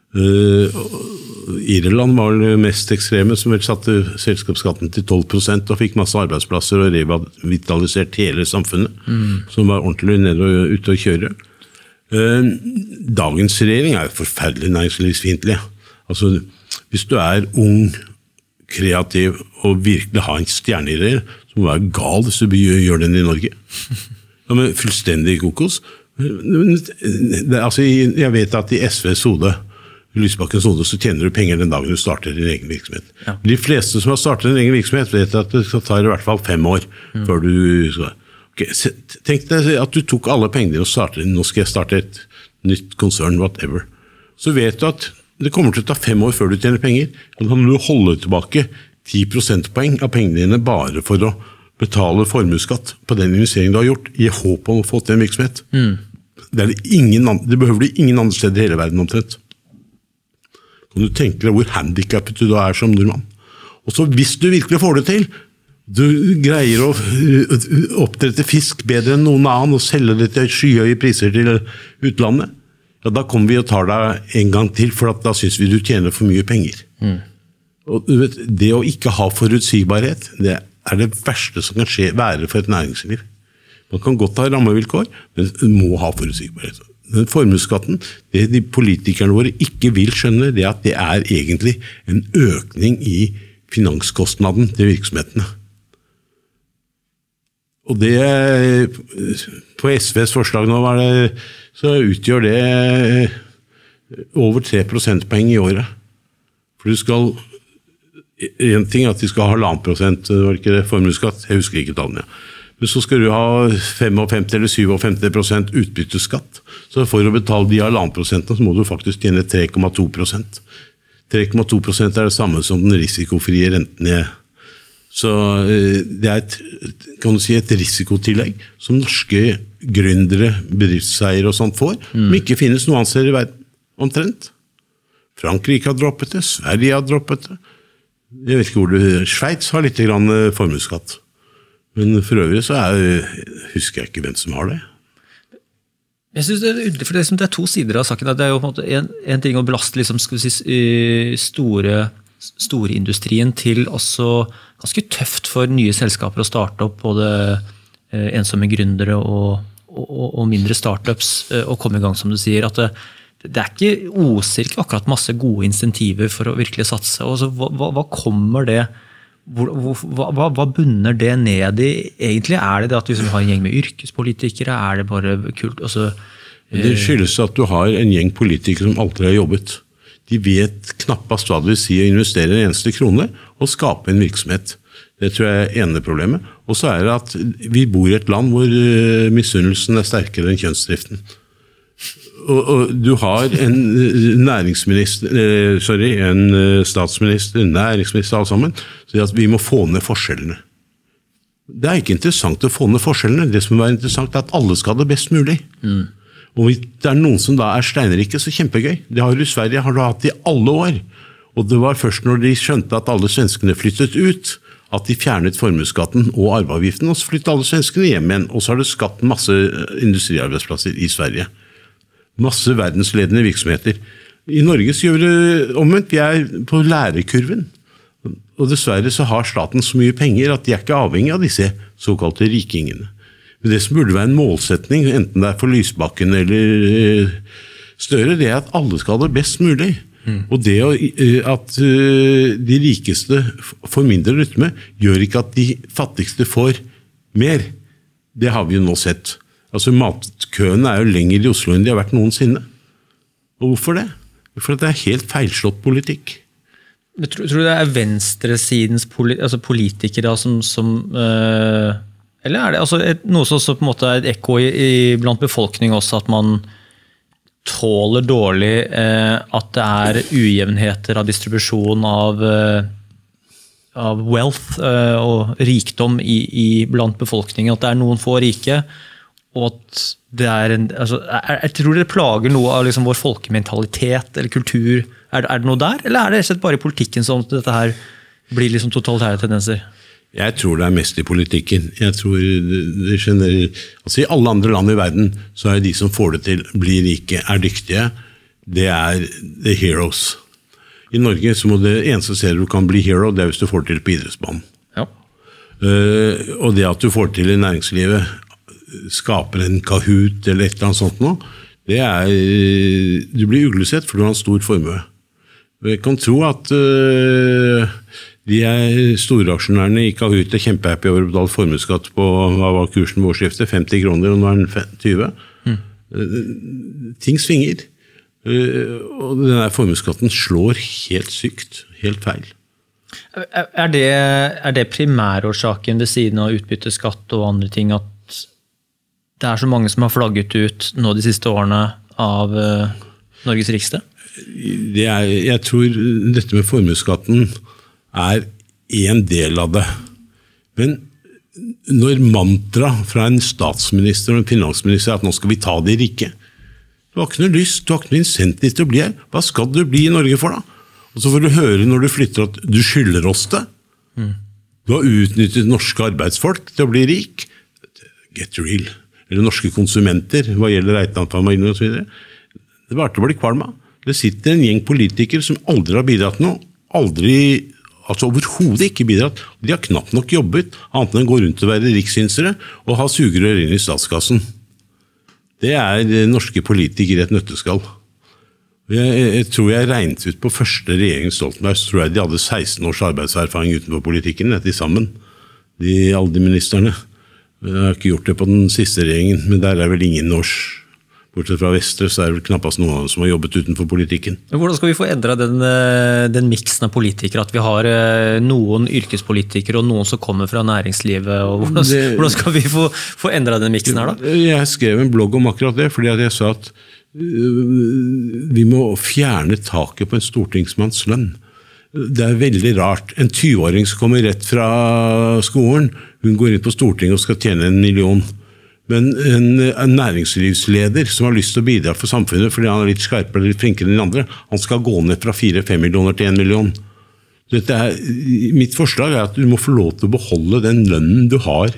Irland var det mest ekstreme, som vel satte selskapsskatten til 12% og fikk masse arbeidsplasser og revitalisert hele samfunnet, som var ordentlig ned og ute å kjøre. Dagens regjering jo forferdelig næringslivsfiendtlig. Altså, hvis du ung, kreativ og virkelig har en stjerneidé, så må du være gal hvis du gjør den i Norge. Men fullstendig kokos. Jeg vet at i SVs hode, Lysbakkens hode, så tjener du penger den dagen du starter din egen virksomhet. Ja. De fleste som har startet din egen virksomhet vet at det tar i hvert fall 5 år før du skal... Okay, tenk deg at du tok alle pengene og startet, nå skal jeg starte et nytt konsern, whatever. Så vet du at det kommer til å ta 5 år før du tjener penger. Da kan du holde tilbake 10 prosentpoeng av pengene dine bare for å betale formuesskatt på den investeringen du har gjort, i håp om å få til en virksomhet. Det behøver du ingen andre steder i hele verden omtrent. Kan du tenke deg hvor handicapet du da som nordmann? Og så hvis du virkelig får det til, du greier å oppdrette fisk bedre enn noen annen og selge det til skyhøye priser til utlandet, ja, da kommer vi og tar deg en gang til, for da synes vi du tjener for mye penger. Og du vet, det å ikke ha forutsigbarhet, det det verste som kan være for et næringsliv. Man kan godt ha rammevilkår, men man må ha forutsigbarhet. Den formuesskatten, det de politikerne våre ikke vil skjønne, det at det egentlig en økning i finanskostnaden til virksomhetene. Og det, på SVs forslag nå så utgjør det over 3 prosentpoeng i året. For du skal... En ting at de skal ha 1,5%, var ikke det formuesskatt? Jeg husker ikke tallene. Men så skal du ha 55 eller 57% utbytteskatt. Så for å betale de 1,5% så må du faktisk tjene 3,2%. 3,2% det samme som den risikofrie renten Så det kan du si, et risikotillegg som norske gründere, bedriftseiere og sånt får, men ikke finnes noe annet sted i verden, omtrent. Frankrike har droppet det, Sverige har droppet det. Jeg vet ikke hvor Schweiz har litt formuesskatt. Men for øvrig så husker jeg ikke hvem som har det. Jeg synes for det 2 sider av saken. Det jo på en måte en ting å belaste liksom, skal vi si, store industrien til også ganske tøft for nye selskaper å starte opp, både ensomme gründere og mindre startups, og komme i gang, som du sier, at det ikke oser ikke akkurat masse gode insentiver for å virkelig satse. Og så, hva kommer det, hva bunner det ned i? Egentlig det at vi har en gjeng med yrkespolitikere, det bare kult? Også, det skyldes at du har en gjeng politikere som aldri har jobbet. De vet knappast hva det vil si å investere en eneste krone og skape en virksomhet. Det tror jeg ene problemet. Og så det at vi bor i et land hvor misunnelsen sterkere enn kjønnsdriften. Og du har en statsminister, næringsminister, alle sammen, så at vi må få ned forskjellene. Det ikke interessant å få ned forskjellene. Det som er interessant at alle skal ha det best mulig. Og hvis det noen som da steinrike, så kjempegøy. Det har du i Sverige, har du hatt i alle år. Og det var først når de skjønte at alle svenskene flyttet ut, at de fjernet formuesskatten og arveavgiften, og så flyttet alle svenskene hjem igjen. Og så har det skapt masse industriarbeidsplasser i Sverige. Masse verdensledende virksomheter. I Norge så gjør vi det omvendt. Vi på lærekurven. Og dessverre så har staten så mye penger at de ikke avhengig av disse såkalte rikingene. Men det som burde være en målsetning, enten det for Lysbakken eller Støre, det at alle skal ha det best mulig. Og det at de rikeste får mindre rytme, gjør ikke at de fattigste får mer. Det har vi jo nå sett. Altså matkøene jo lenger i Oslo enn de har vært noensinne. Og hvorfor det? For det helt feilslått politikk. Jeg tror det venstresidens politikere som eller det altså noe som på en måte et ekko blant befolkningen også, at man tåler dårlig at det ujevnheter av distribusjon av wealth og rikdom blant befolkningen, at det noen få rike, og at det jeg tror det plager noe av liksom vår folkementalitet eller kultur. Det noe der, eller det rett bare i politikken sånn at dette her blir liksom totalitære tendenser? Jeg tror det mest i politikken. Jeg tror det generelt, altså i alle andre land i verden så de som får det til, blir rike, dyktige. Det the heroes. I Norge så må det eneste stedet du kan bli hero, det hvis du får til på idrettsbanen. Ja. Og det at du får til i næringslivet, skaper en Kahoot eller et eller annet sånt nå, det du blir uglesett for du har en stor formue. Jeg kan tro at de storaksjonærene i Kahoot kjempehappy over å betale formuesskatt på hva var kursen ved årsskiftet, 50 kroner, og nå den 20. Ting svinger. Og denne formuesskatten slår helt sykt, helt feil. Det primærårsaken ved siden av utbytteskatt og andre ting, at det så mange som har flagget ut nå de siste årene av Norges rikeste? Jeg tror dette med formuesskatten en del av det. Men når mantra fra en statsminister og en finansminister at nå skal vi ta de rike, du har ikke noe lyst, du har ikke noe insentiv til å bli her. Hva skal du bli i Norge for da? Og så får du høre når du flytter at du skylder oss det. Du har utnyttet norske arbeidsfolk til å bli rik. Get real. Eller norske konsumenter, hva gjelder Reitan-familien og så videre. Det til å bli kvalm av. Det sitter en gjeng politikere som aldri har bidratt noe, overhodet ikke bidratt. De har knapt nok jobbet, annet enn å gå rundt og være rikssynsere og ha sugerør inn i statskassen. Det norske politikere i et nøtteskall. Jeg tror jeg regnet ut på første regjeringen Stoltenberg, så tror jeg de hadde 16 års arbeidserfaring utenfor politikken, til sammen. Alle de ministerne. Jeg har ikke gjort det på den siste regjeringen, men der vel ingen års. Bortsett fra Vestre, så det vel knappast noen av dem som har jobbet utenfor politikken. Men hvordan skal vi få endret den miksen av politikere? At vi har noen yrkespolitikere og noen som kommer fra næringslivet? Og hvordan skal vi få endret den miksen her da? Jeg skrev en blogg om akkurat det, fordi jeg sa at vi må fjerne taket på en stortingsmanns lønn. Det veldig rart. En 20-åring som kommer rett fra skolen, hun går inn på Stortinget og skal tjene 1 million. Men en næringslivsleder som har lyst til å bidra for samfunnet fordi han litt skarpere eller litt flinkere enn de andre, han skal gå ned fra 4-5 millioner til 1 million. Mitt forslag at du må få lov til å beholde den lønnen du har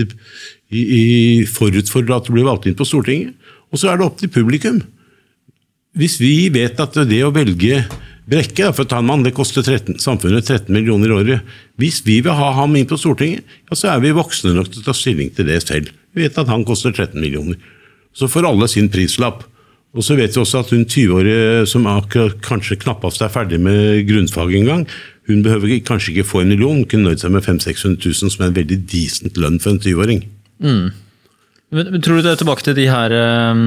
forut for at du blir valgt inn på Stortinget. Og så det opp til publikum. Hvis vi vet at det å velge Brekke, for å ta en mann, det koster samfunnet 13 millioner i året. Hvis vi vil ha ham inn på Stortinget, ja, så vi voksne nok til å ta stilling til det selv. Vi vet at han koster 13 millioner. Så får alle sin prislapp. Og så vet vi også at hun 20-årige som kanskje knappast ferdig med grunnfag en gang, hun behøver kanskje ikke få 1 million, hun kunne nøyd seg med 500-600 000 som en veldig decent lønn for en 20-åring. Men tror du det tilbake til de her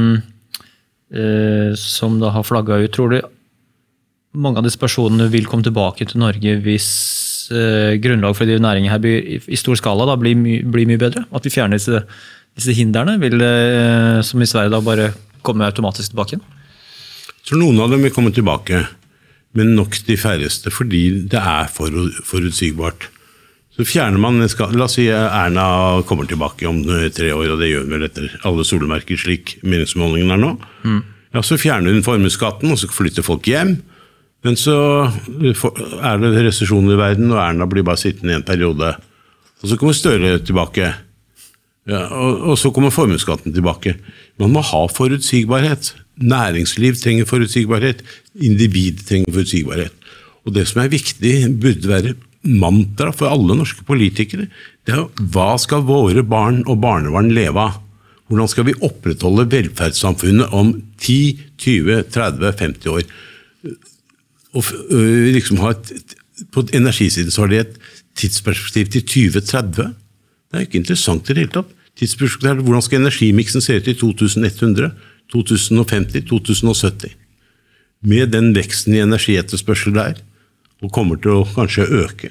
som da har flagget ut, tror du mange av disse personene vil komme tilbake til Norge hvis grunnlag for de næringene her i stor skala da blir mye bedre? At vi fjerner disse hindrene, vil som i Sverige da bare komme automatisk tilbake igjen? Så noen av dem vil komme tilbake, men nok de færreste, fordi det forutsigbart. Så fjerner man, la oss si Erna kommer tilbake om 3 år, og det gjør vel etter alle solmerker slik meningsmålingen nå. Ja, så fjerner hun formuesskatten, og så flytter folk hjem. Men så det resesjon i verden, og Erna blir bare sittende i en periode. Og så kommer Støre tilbake. Ja, og så kommer formuesskatten tilbake. Man må ha forutsigbarhet. Næringsliv trenger forutsigbarhet. Individ trenger forutsigbarhet. Og det som viktig, burde være mantra for alle norske politikere, det hva skal våre barn og barnebarn leve av? Hvordan skal vi opprettholde velferdssamfunnet om 10, 20, 30, 50 år? Og liksom på energisiden så har de et tidsperspektiv til 2030. Det ikke interessant i det hele tatt. Tidsperspektiv, hvordan skal energimiksen se ut i 2100, 2050, 2070? Med den veksten i energietterspørsel der, og kommer til å kanskje øke.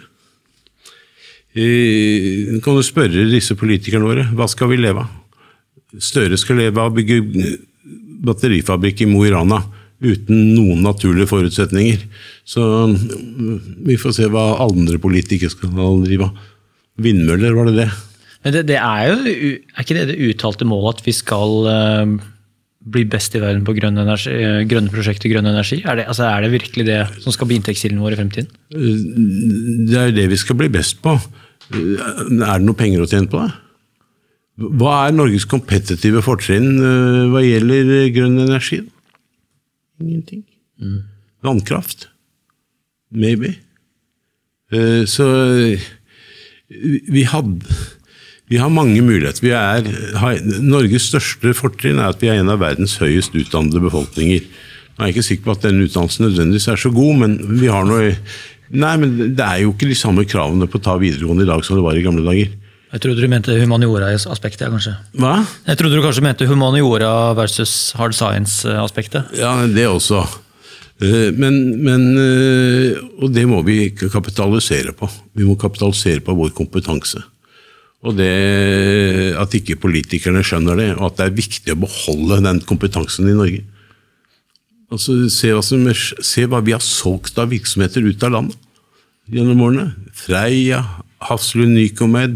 Kan du spørre disse politikerne våre, hva skal vi leve av? Støre skal leve av å bygge batterifabrikk i Mo i Rana uten noen naturlige forutsetninger. Så vi får se hva andre politikere skal drive av. Vindmøller, var det det? Men det jo, ikke det uttalte målet at vi skal bli best i verden på grønne prosjekter, grønn energi? Det virkelig det som skal bli inntektskilden vår i fremtiden? Det det vi skal bli best på. Det noe penger å tjene på det? Hva Norges kompetitive fortrinn hva gjelder grønn energi? Ingenting. Vannkraft? Maybe. Så vi har mange muligheter. Norges største fortrinn at vi en av verdens høyest utdannede befolkninger. Jeg ikke sikker på at den utdannelsen nødvendigvis så god, men vi har noe... Nei, men det jo ikke de samme kravene på å ta videregående i dag som det var i gamle dager. Jeg trodde du mente humaniora-aspektet, kanskje. Hva? Jeg trodde du kanskje mente humaniora versus hard science-aspektet. Ja, det også. Og det må vi kapitalisere på. Vi må kapitalisere på vår kompetanse. Og det at ikke politikerne skjønner det, og at det viktig å beholde den kompetansen i Norge. Altså, se hva vi har solgt av virksomheter ut av landet gjennom årene. Freia, Hafslund, Nycomed,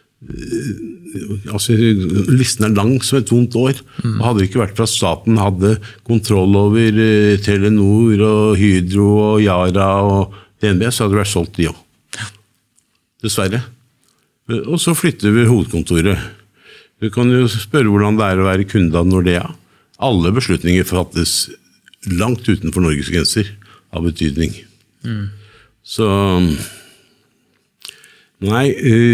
altså listen lang som et vondt år. Og hadde det ikke vært for at staten hadde kontroll over Telenor og Hydro og Yara og DNB, så hadde det vært solgt de også. Dessverre. Og så flytter vi hovedkontoret. Du kan jo spørre hvordan det å være kunde av Nordea. Alle beslutninger fattes langt utenfor Norges grenser av betydning. Så nei,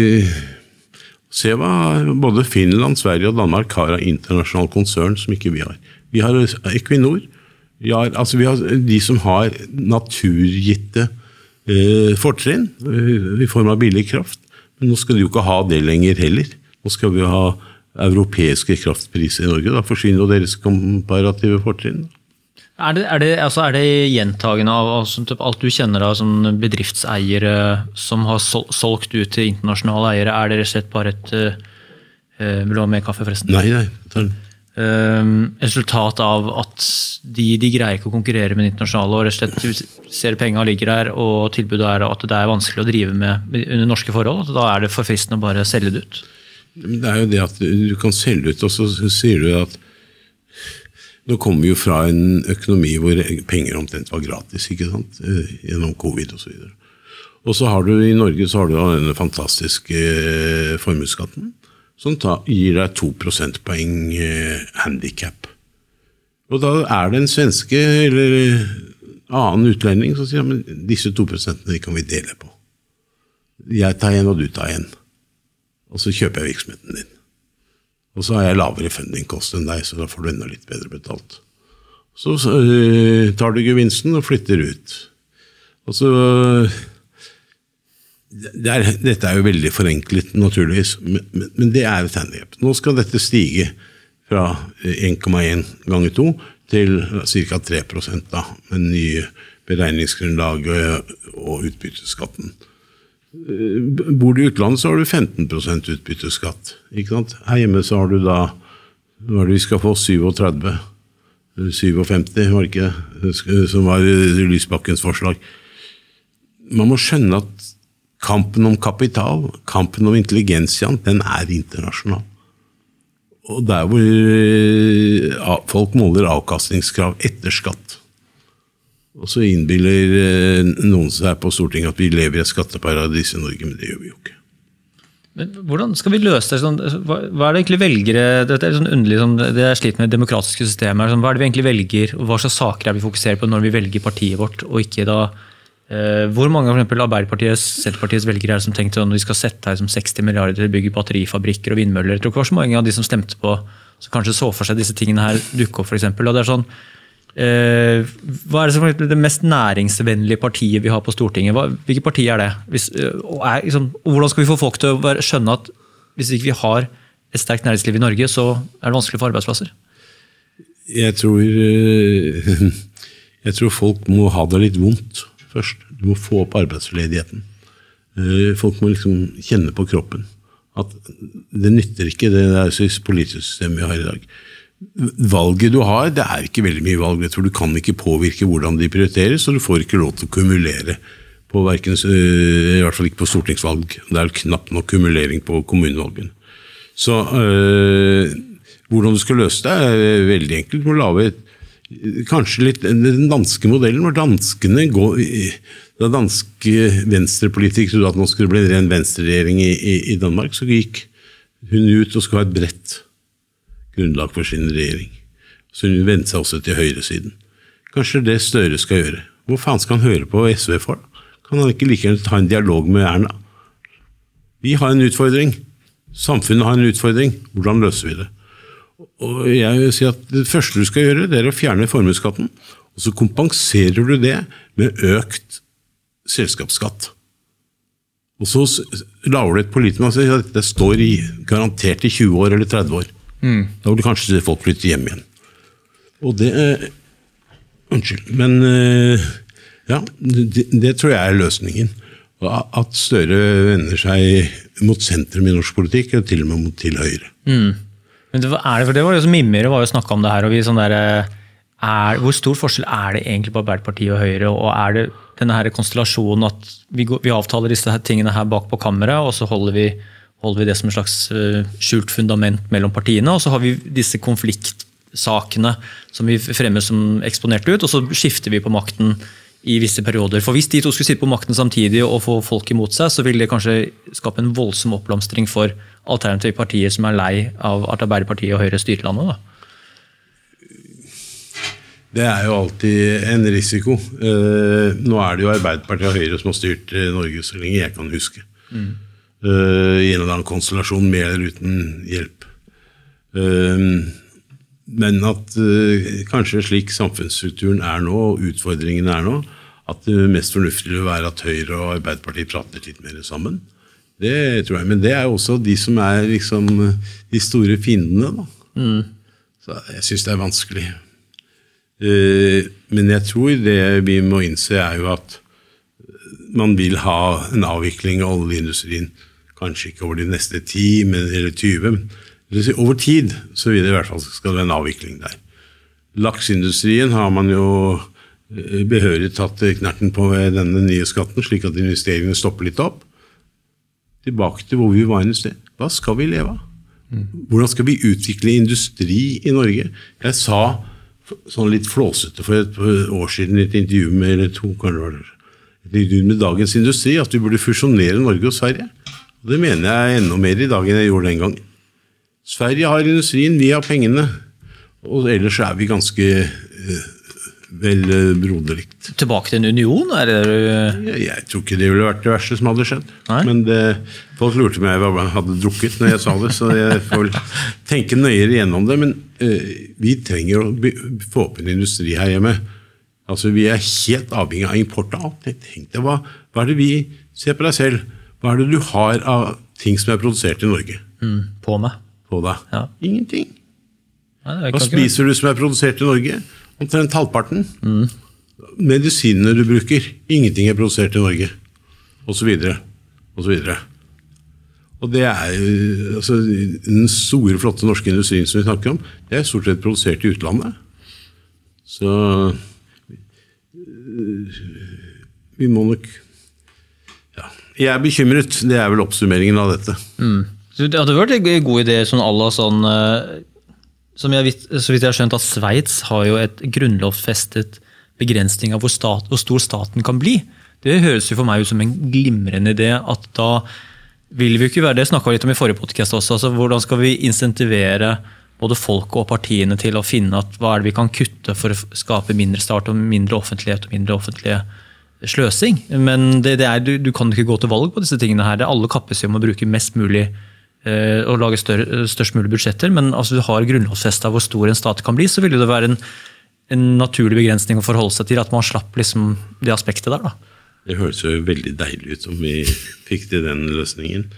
se hva både Finland, Sverige og Danmark har av internasjonal konsern som ikke vi har. Vi har Equinor, vi har de som har naturgitte fortrinn i form av billig kraft, men nå skal de jo ikke ha det lenger heller. Nå skal vi ha europeiske kraftpriser i Norge, da forsvinner jo deres komparative fortrinn. Er det gjentagende av alt du kjenner av som bedriftseiere som har solgt ut til internasjonale eiere? Det rett og slett bare vil du ha mer kaffe forresten? Nei. Resultat av at de greier ikke å konkurrere med internasjonale, og rett og slett ser pengene ligger her, og tilbudet at det vanskelig å drive med under norske forhold, at da det for fristende å bare selge det ut? Det jo det at du kan selge ut, og så sier du at nå kommer vi jo fra en økonomi hvor penger omtrent var gratis, ikke sant? Gjennom covid og så videre. Og så har du i Norge så har du denne fantastiske formuesskatten, som gir deg 2 prosentpoeng handicap. Og da det en svenske eller annen utlending som sier, men disse 2 prosentene kan vi dele på. Jeg tar en, og du tar en. Og så kjøper jeg virksomheten din. Og så har jeg lavere funding-kost enn deg, så da får du enda litt bedre betalt. Så tar du gevinsten og flytter ut. Og så... Dette jo veldig forenklet, naturligvis, men det et handicap. Nå skal dette stige fra 1,1 ganger 2 til ca. 3% da, med nye beregningsgrunnlag og utbytteskatten. Bor du i utlandet så har du 15% utbytteskatt, ikke sant? Her hjemme så har du da, hva det vi skal få, 57, var det ikke, som var Lysbakkens forslag. Man må skjønne at kampen om kapital, kampen om intelligensian, den internasjonal. Og der hvor folk måler avkastningskrav etter skatt. Og så innbiller noen seg på Stortinget at vi lever i et skatteparadis i Norge, men det gjør vi jo ikke. Men hvordan skal vi løse det? Hva det egentlig velgere, dette sånn underlig, det slitt med demokratiske systemer, hva det vi egentlig velger, og hva slags saker vi fokuserer på når vi velger partiet vårt, og ikke da, hvor mange for eksempel Arbeiderpartiets, Senterpartiets velgere som tenkte at vi skal sette her som 60 milliarder til å bygge batterifabrikker og vindmøller. Jeg tror ikke det var så mange av de som stemte på, som kanskje så for seg disse tingene her dukke opp for eksempel, og det sånn, hva det som er det mest næringsvennlige partiet vi har på Stortinget? Hvilke parti det? Og hvordan skal vi få folk til å skjønne at hvis ikke vi har et sterkt næringsliv i Norge, så det vanskelig for arbeidsplasser? Jeg tror folk må ha det litt vondt først. Du må få opp arbeidsledigheten. Folk må liksom kjenne på kroppen at det nytter ikke det politiske systemet vi har i dag. Valget du har, det ikke veldig mye valg. Jeg tror du kan ikke påvirke hvordan de prioriteres, og du får ikke lov til å kumulere på hverken, i hvert fall ikke på stortingsvalg. Det knapt nok kumulering på kommunevalgen. Så hvordan du skal løse det veldig enkelt. Du må lage kanskje litt den danske modellen, hvor danskene går, da danske venstrepolitikere trodde at nå skulle det bli en venstreregjering i Danmark, så gikk hun ut og skulle ha et bredt grunnlag for sin regjering. Så hun vendte seg også til høyresiden. Kanskje det Støre skal gjøre. Hvor faen skal han høre på SV for? Kan han ikke like gjerne ta en dialog med Erna? Vi har en utfordring. Samfunnet har en utfordring. Hvordan løser vi det? Og jeg vil si at det første du skal gjøre, det å fjerne formuesskatten, og så kompenserer du det med økt selskapsskatt. Og så lager du et politisk, at det står garantert i 20 år eller 30 år. Da vil kanskje folk flytte hjem igjen. Og det unnskyld, men ja, det tror jeg løsningen. At Støre vender seg mot sentrum i norsk politikk, og til og med til høyre. Men det var jo så Mimmer var jo snakket om det her, og vi sånn der, hvor stor forskjell det egentlig på Arbeiderpartiet og Høyre, og det denne her konstellasjonen at vi avtaler disse her tingene her bak på kammeret, og så holder vi det som en slags skjult fundament mellom partiene, og så har vi disse konfliktsakene som vi fremmer som eksponert ut, og så skifter vi på makten i visse perioder. For hvis de to skulle sitte på makten samtidig og få folk imot seg, så vil det kanskje skape en voldsom oppblomstring for alternative partier som lei av at Arbeiderpartiet og Høyre styrer landet. Da. Det jo alltid en risiko. Nå det jo Arbeiderpartiet og Høyre som har styrt Norge så lenge jeg kan huske. I en eller annen konstellasjon med eller uten hjelp. Men at kanskje slik samfunnsstrukturen nå, og utfordringen nå, at det mest fornuftige vil være at Høyre og Arbeiderpartiet prater litt mer sammen. Det tror jeg, men det jo også de som liksom de store fiendene. Da. Så jeg synes det vanskelig. Men jeg tror det vi må innse jo at man vil ha en avvikling av oljeindustrien, kanskje ikke over de neste 10 eller 20, men over tid så vil det i hvert fall skal det være en avvikling der. Laksindustrien har man jo behørig tatt knerten på denne nye skatten, slik at investeringene stopper litt opp. Tilbake til hvor vi var i sted. Hva skal vi leve av? Hvordan skal vi utvikle industri i Norge? Jeg sa sånn litt flåsete for et år siden i et intervju med, eller to, et intervju med Dagens Industri, at vi burde fusjonere Norge og Sverige. Og det mener jeg enda mer i dag enn jeg gjorde den gangen. Sverige har industrien, vi har pengene, og ellers vi ganske vel broderlikt. Tilbake til en union, det Jeg tror ikke det ville vært det verste som hadde skjedd. Nei? Men folk lurte meg hva jeg hadde drukket når jeg sa det, så jeg får vel tenke nøyere gjennom det. Men vi trenger å få opp en industri her hjemme. Altså, vi helt avhengig av import av alt. Tenk deg, hva det vi ser på deg selv? Hva det du har av ting som produsert i Norge? På meg. På deg? Ja. Ingenting. Nei, Hva spiser du som produsert i Norge? Omtrent halvparten. Medisinene du bruker, ingenting produsert i Norge. Og så videre. Og så videre. Og det altså, den store, flotte norske industrien som vi snakker om, det stort sett produsert i utlandet. Så vi må nok Jeg er bekymret, det er vel oppsummeringen av dette. Så det hadde vært en god idé sånn alla sånn, så vidt jeg har skjønt at Sveits har jo et grunnlovsfestet begrensning av hvor stor staten kan bli. Det høres jo for meg ut som en glimrende idé at da vil vi ikke være det, snakket vi litt om i forrige podcast også, altså hvordan skal vi insentivere både folk og partiene til å finne at hva er det vi kan kutte for å skape mindre stat og mindre offentlighet og mindre offentlige sløsing. Men du kan ikke gå til valg på disse tingene her. Alle kappes jo om å bruke mest mulig og lage størst mulig budsjetter, men altså du har grunnlovsfestet hvor stor en stat kan bli, så vil det være en naturlig begrensning å forholde seg til at man slapp liksom det aspektet der da. Det høres jo veldig deilig ut om vi fikk til den løsningen.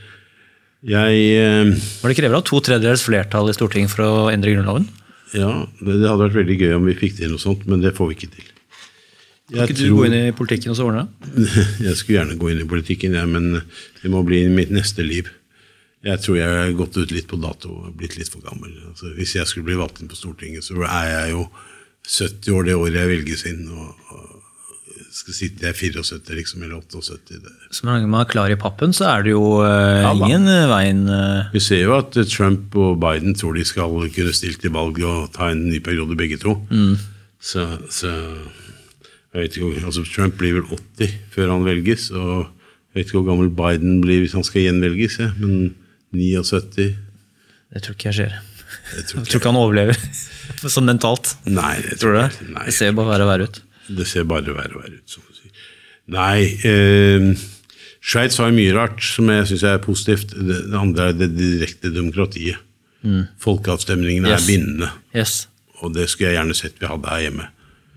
Var det krever av 2/3 flertall i Stortinget for å endre grunnloven? Ja, det hadde vært veldig gøy om vi fikk til noe sånt, men det får vi ikke til. Kan ikke du gå inn i politikken og så ordne det? Jeg skulle gjerne gå inn i politikken, ja, men det må bli mitt neste liv. Jeg tror jeg har gått ut litt på dato og blitt litt for gammel. Altså, hvis jeg skulle bli valgt inn på Stortinget, så er jeg jo 70 år det året jeg velges inn, og skal sitte jeg 74 liksom, eller 78. Så når man er klar i pappen, så er det jo ingen veien... Vi ser jo at Trump og Biden tror de skal kunne stille til valg og ta en ny periode begge to. Så jeg vet ikke, altså Trump blir vel 80 før han velges, og jeg vet ikke hvor gammel Biden blir hvis han skal gjenvelges, ja. Men 79. Det tror ikke jeg skjer. Jeg tror ikke han overlever sånn mentalt. Nei, det tror jeg. Nei, det ser bare verre ut. Det ser bare verre ut, som du sier. Nei, Sveits har mye rart som jeg synes er positivt. Det andre er det direkte demokratiet. Folkeavstemningene er bindende. Yes. Og det skulle jeg gjerne sett vi hadde her hjemme.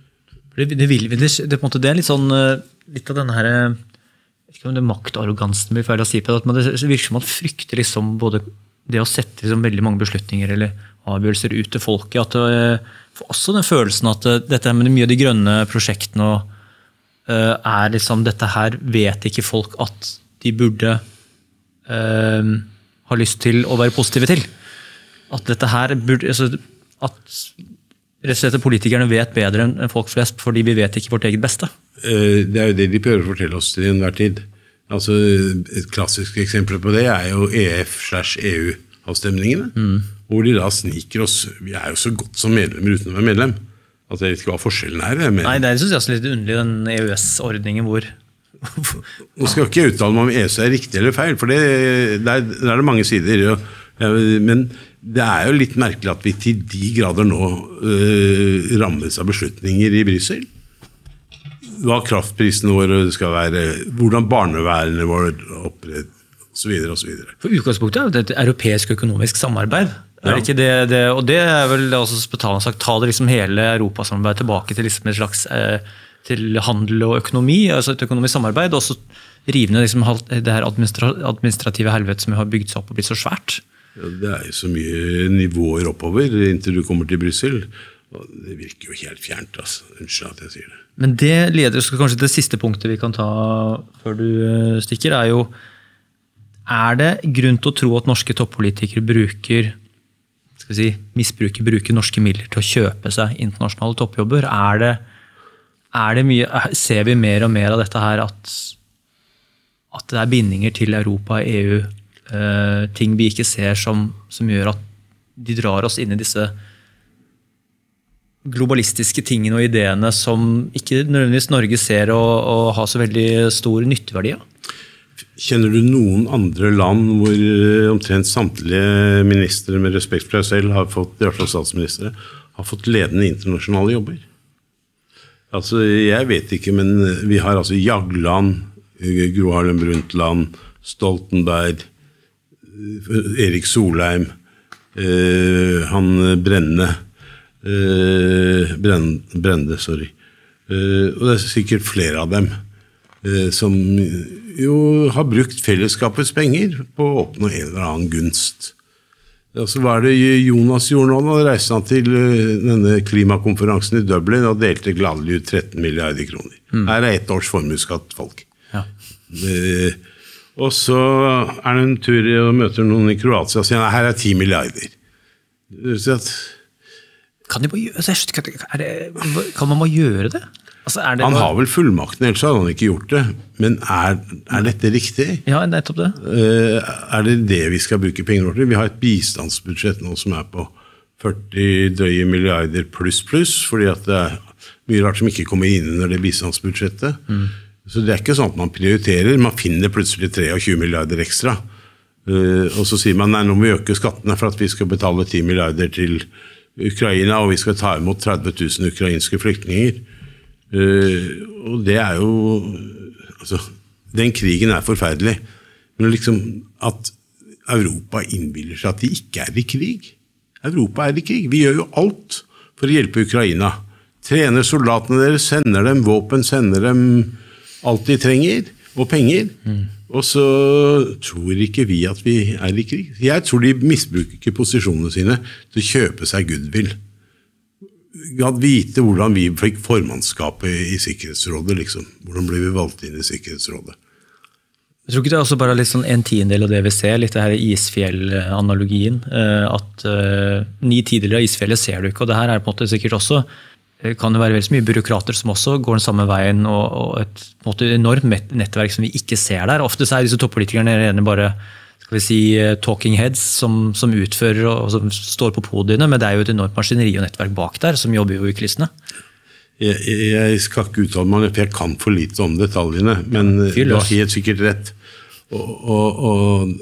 Det er litt sånn, litt av denne her, jeg vet ikke om det maktarrogansen blir feil å si på det, men det virker som at man frykter liksom både det å sette liksom veldig mange beslutninger eller avgjørelser ut til folket, at det får også den følelsen at dette med mye av de grønne prosjektene er liksom, dette her vet ikke folk at de burde ha lyst til å være positive til. At dette her burde, altså, at rett og slett politikerne vet bedre enn folk flest, fordi vi vet ikke vårt eget beste. Det er jo det de prøver å fortelle oss til enhver tid. Altså, et klassisk eksempel på det er jo EF/EU-avstemningene, hvor de da sniker oss. Vi er jo så godt som medlemmer uten å være medlem. Altså, jeg vet ikke hva forskjellen er. Nei, det synes jeg også litt underlig, den EØS-ordningen hvor... Nå skal ikke jeg uttale meg om EØS er riktig eller feil, for der er det mange sider. Men det er jo litt merkelig at vi til de grader nå rammes av beslutninger i Brussel. Hva kraftprisen vår skal være, hvordan barnevernet vår opprett, og så videre og så videre. For utgangspunktet er det et europeisk økonomisk samarbeid. Er det ikke det, og det er vel altså Spetalen sagt, ta det liksom hele Europasamarbeidet tilbake til liksom et slags til handel og økonomi, altså et økonomisk samarbeid, og så rivende liksom det her administrative helvete som har bygd seg opp og blitt så svært. Ja, det er jo så mye nivåer oppover inntil du kommer til Brussel. Det virker jo helt fjernt, altså. Unnskyld at jeg sier det. Men det leder oss kanskje til det siste punktet vi kan ta før du stikker, er det grunn til å tro at norske toppolitikere bruker norske midler til å kjøpe seg internasjonale toppjobber? Er det mye, ser vi mer og mer av dette her at det er bindinger til Europa, EU, ting vi ikke ser som gjør at de drar oss inn i disse globalistiske tingene og ideene som ikke nødvendigvis Norge ser og har så veldig stor nytteverdi av? Kjenner du noen andre land hvor omtrent samtlige ministre med respekt for deg selv har fått, i hvert fall statsministre, har fått ledende internasjonale jobber? Altså, jeg vet ikke, men vi har altså Jagland, Gro Harlem Brundtland, Stoltenberg, Erik Solheim, han Brende, sorry. Og det er sikkert flere av dem som jo har brukt fellesskapets penger på å oppnå en eller annen gunst. Så var det Jonas gjorde nå, da reiste han til denne klimakonferansen i Dublin og delte gladelig ut 13 milliarder kroner. Her er 1 års formuesskatt, folk. Ja. Og så er det en tur og møter noen i Kroatia og sier, her er 10 milliarder. Så at kan man bare gjøre det? Altså, han har vel fullmakten, ellers hadde han ikke gjort det. Men er dette riktig? Ja, nettopp det. Er det vi skal bruke pengene våre til? Vi har et bistandsbudsjett nå som på 40 drøye milliarder pluss, fordi at det mye rart som ikke kommer inn under det bistandsbudsjettet. Så det ikke sånn at man prioriterer, man finner plutselig 23 milliarder ekstra. Og så sier man, nei, nå må vi øke skattene for at vi skal betale 10 milliarder til Ukraina, og vi skal ta imot 30 000 ukrainske flyktninger. Og det jo, altså, den krigen forferdelig. Men liksom at Europa innbiller seg at de ikke i krig. Europa i krig. Vi gjør jo alt for å hjelpe Ukraina. Trener soldatene deres, sender dem våpen, sender dem alt de trenger, og penger. Og så tror ikke vi at vi i krig. Jeg tror de misbruker ikke posisjonene sine til å kjøpe seg goodwill. Vi hadde vite hvordan vi fikk formannskapet i Sikkerhetsrådet, liksom. Hvordan ble vi valgt inn i Sikkerhetsrådet? Jeg tror ikke det også bare litt sånn en tiendedel av det vi ser, litt det her isfjell-analogien, at 9/10 av isfjellet ser du ikke, og det her på en måte sikkert også kan det være veldig mye byråkrater som også går den samme veien, og et på en måte enormt nettverk som vi ikke ser der. Ofte så disse toppolitikerne rene bare, skal vi si, talking heads som utfører og som står på podiene, men det jo et enormt maskineri og nettverk bak der som jobber jo i kulissene. Jeg skal ikke uttale meg, for jeg kan for lite om detaljene, men du har helt sikkert rett. Og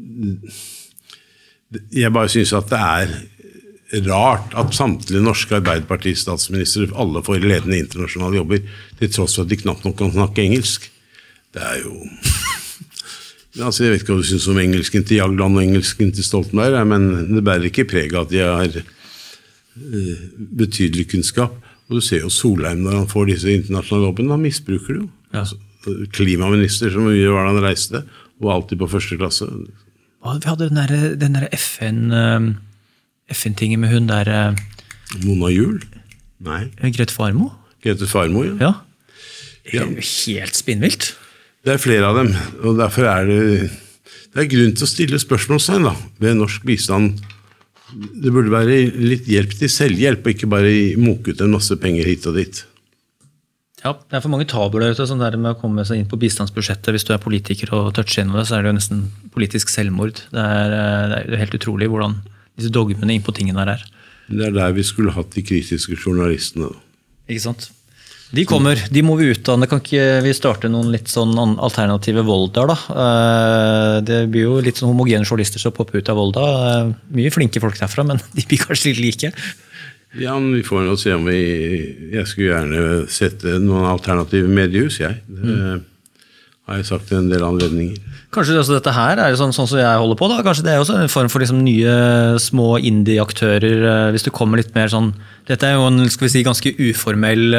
jeg bare synes at det rart at samtlige norske Arbeiderparti-statsministre alle får ledende internasjonale jobber, til tross for at de knapt nok kan snakke engelsk. Det jo... Altså, jeg vet ikke hva du synes om engelsken til Jagland og engelsken til Stoltenberg, men det bærer ikke preg av at de har betydelig kunnskap. Og du ser jo Solheim når han får disse internasjonale jobbene, han misbruker det jo. Ja. Altså, klimaminister som gjør hva han reiste, og alltid på første klasse. Vi hadde den der FN-tingen med hun der... Mona Juel? Nei. Grete Farmo? Grete Farmo, ja. Det jo helt spinnvilt. Det flere av dem, og derfor det grunn til å stille spørsmålstegn da, ved norsk bistand. Det burde være litt hjelp til selvhjelp, og ikke bare moke ut en masse penger hit og dit. Ja, det for mange tabuer der ute, sånn der med å komme seg inn på bistandsbudsjettet. Hvis du politiker og toucher inn med det, så det jo nesten politisk selvmord. Det helt utrolig hvordan disse dogmene inn på tingene der. Det der vi skulle hatt de kritiske journalistene. Ikke sant? De kommer, de må vi utdanne. Kan ikke vi starte noen litt sånn alternative Volda da? Det blir jo litt sånn homogene journalister som popper ut av Volda. Mye flinke folk derfra, men de blir kanskje litt like. Ja, men vi får nå se om jeg skulle gjerne sette noen alternative mediehus, jeg. Det har jeg sagt en del anledninger. Kanskje også dette her sånn som jeg holder på da? Kanskje det også en form for liksom nye små indie-aktører, hvis du kommer litt mer sånn... Dette jo en, skal vi si, ganske uformell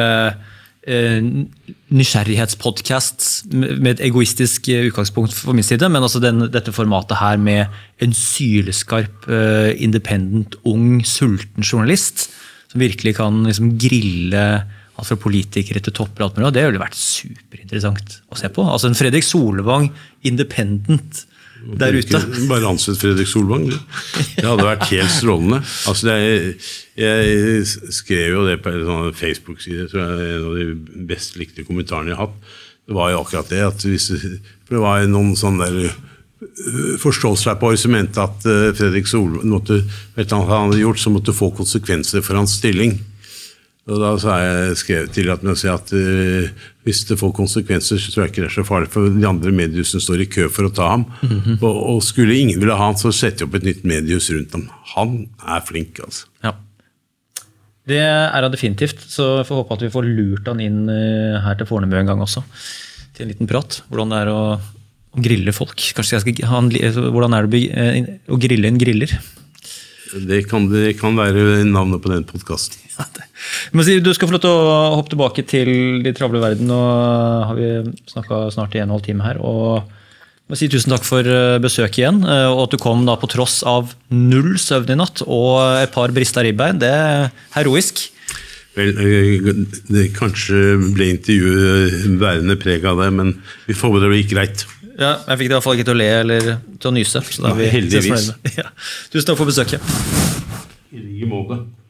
nysgjerrighetspodcast med et egoistisk utgangspunkt for min side, men altså dette formatet her med en syleskarp, independent, ung, sulten journalist, som virkelig kan liksom grille alt fra politikere til topper, og det ville vært superinteressant å se på. Altså en Fredrik Solvang, independent, der ute. Bare ansett Fredrik Solvang, det hadde vært helt strålende. Altså jeg skrev jo det på en sånn Facebook-side, tror jeg en av de best likte kommentarene jeg har hatt. Det var jo akkurat det, at for det var jo noen sånne der forståelsesleppere som mente at Fredrik Solvang måtte, vet du hva han hadde gjort, så måtte få konsekvenser for hans stilling. Og da så har jeg skrevet til at hvis det får konsekvenser, så tror jeg ikke det så farlig, for de andre mediehusene står i kø for å ta ham. Og skulle ingen ville ha han, så setter jeg opp et nytt mediehus rundt ham. Han flink, altså. Ja. Det han definitivt, så jeg får håpe at vi får lurt han inn her til Fornebu en gang også, til en liten prat. Hvordan det å grille folk. Kanskje jeg skal hvordan det å grille en griller? Det kan være navnet på den podcasten. Ja, du skal få lov til å hoppe tilbake til de travle verden. Nå har vi snakket snart i 1,5 time her. Og jeg må si tusen takk for besøk igjen. Og at du kom da på tross av 0 søvn i natt og et par brista ribbein. Det heroisk. Vel, det kanskje ble intervjuet værende preg av det, men vi får det gikk greit. Ja, jeg fikk det i hvert fall ikke til å le eller til å nyse. Så da vi heldigvis. Ja. Tusen takk for besøket. I like måte.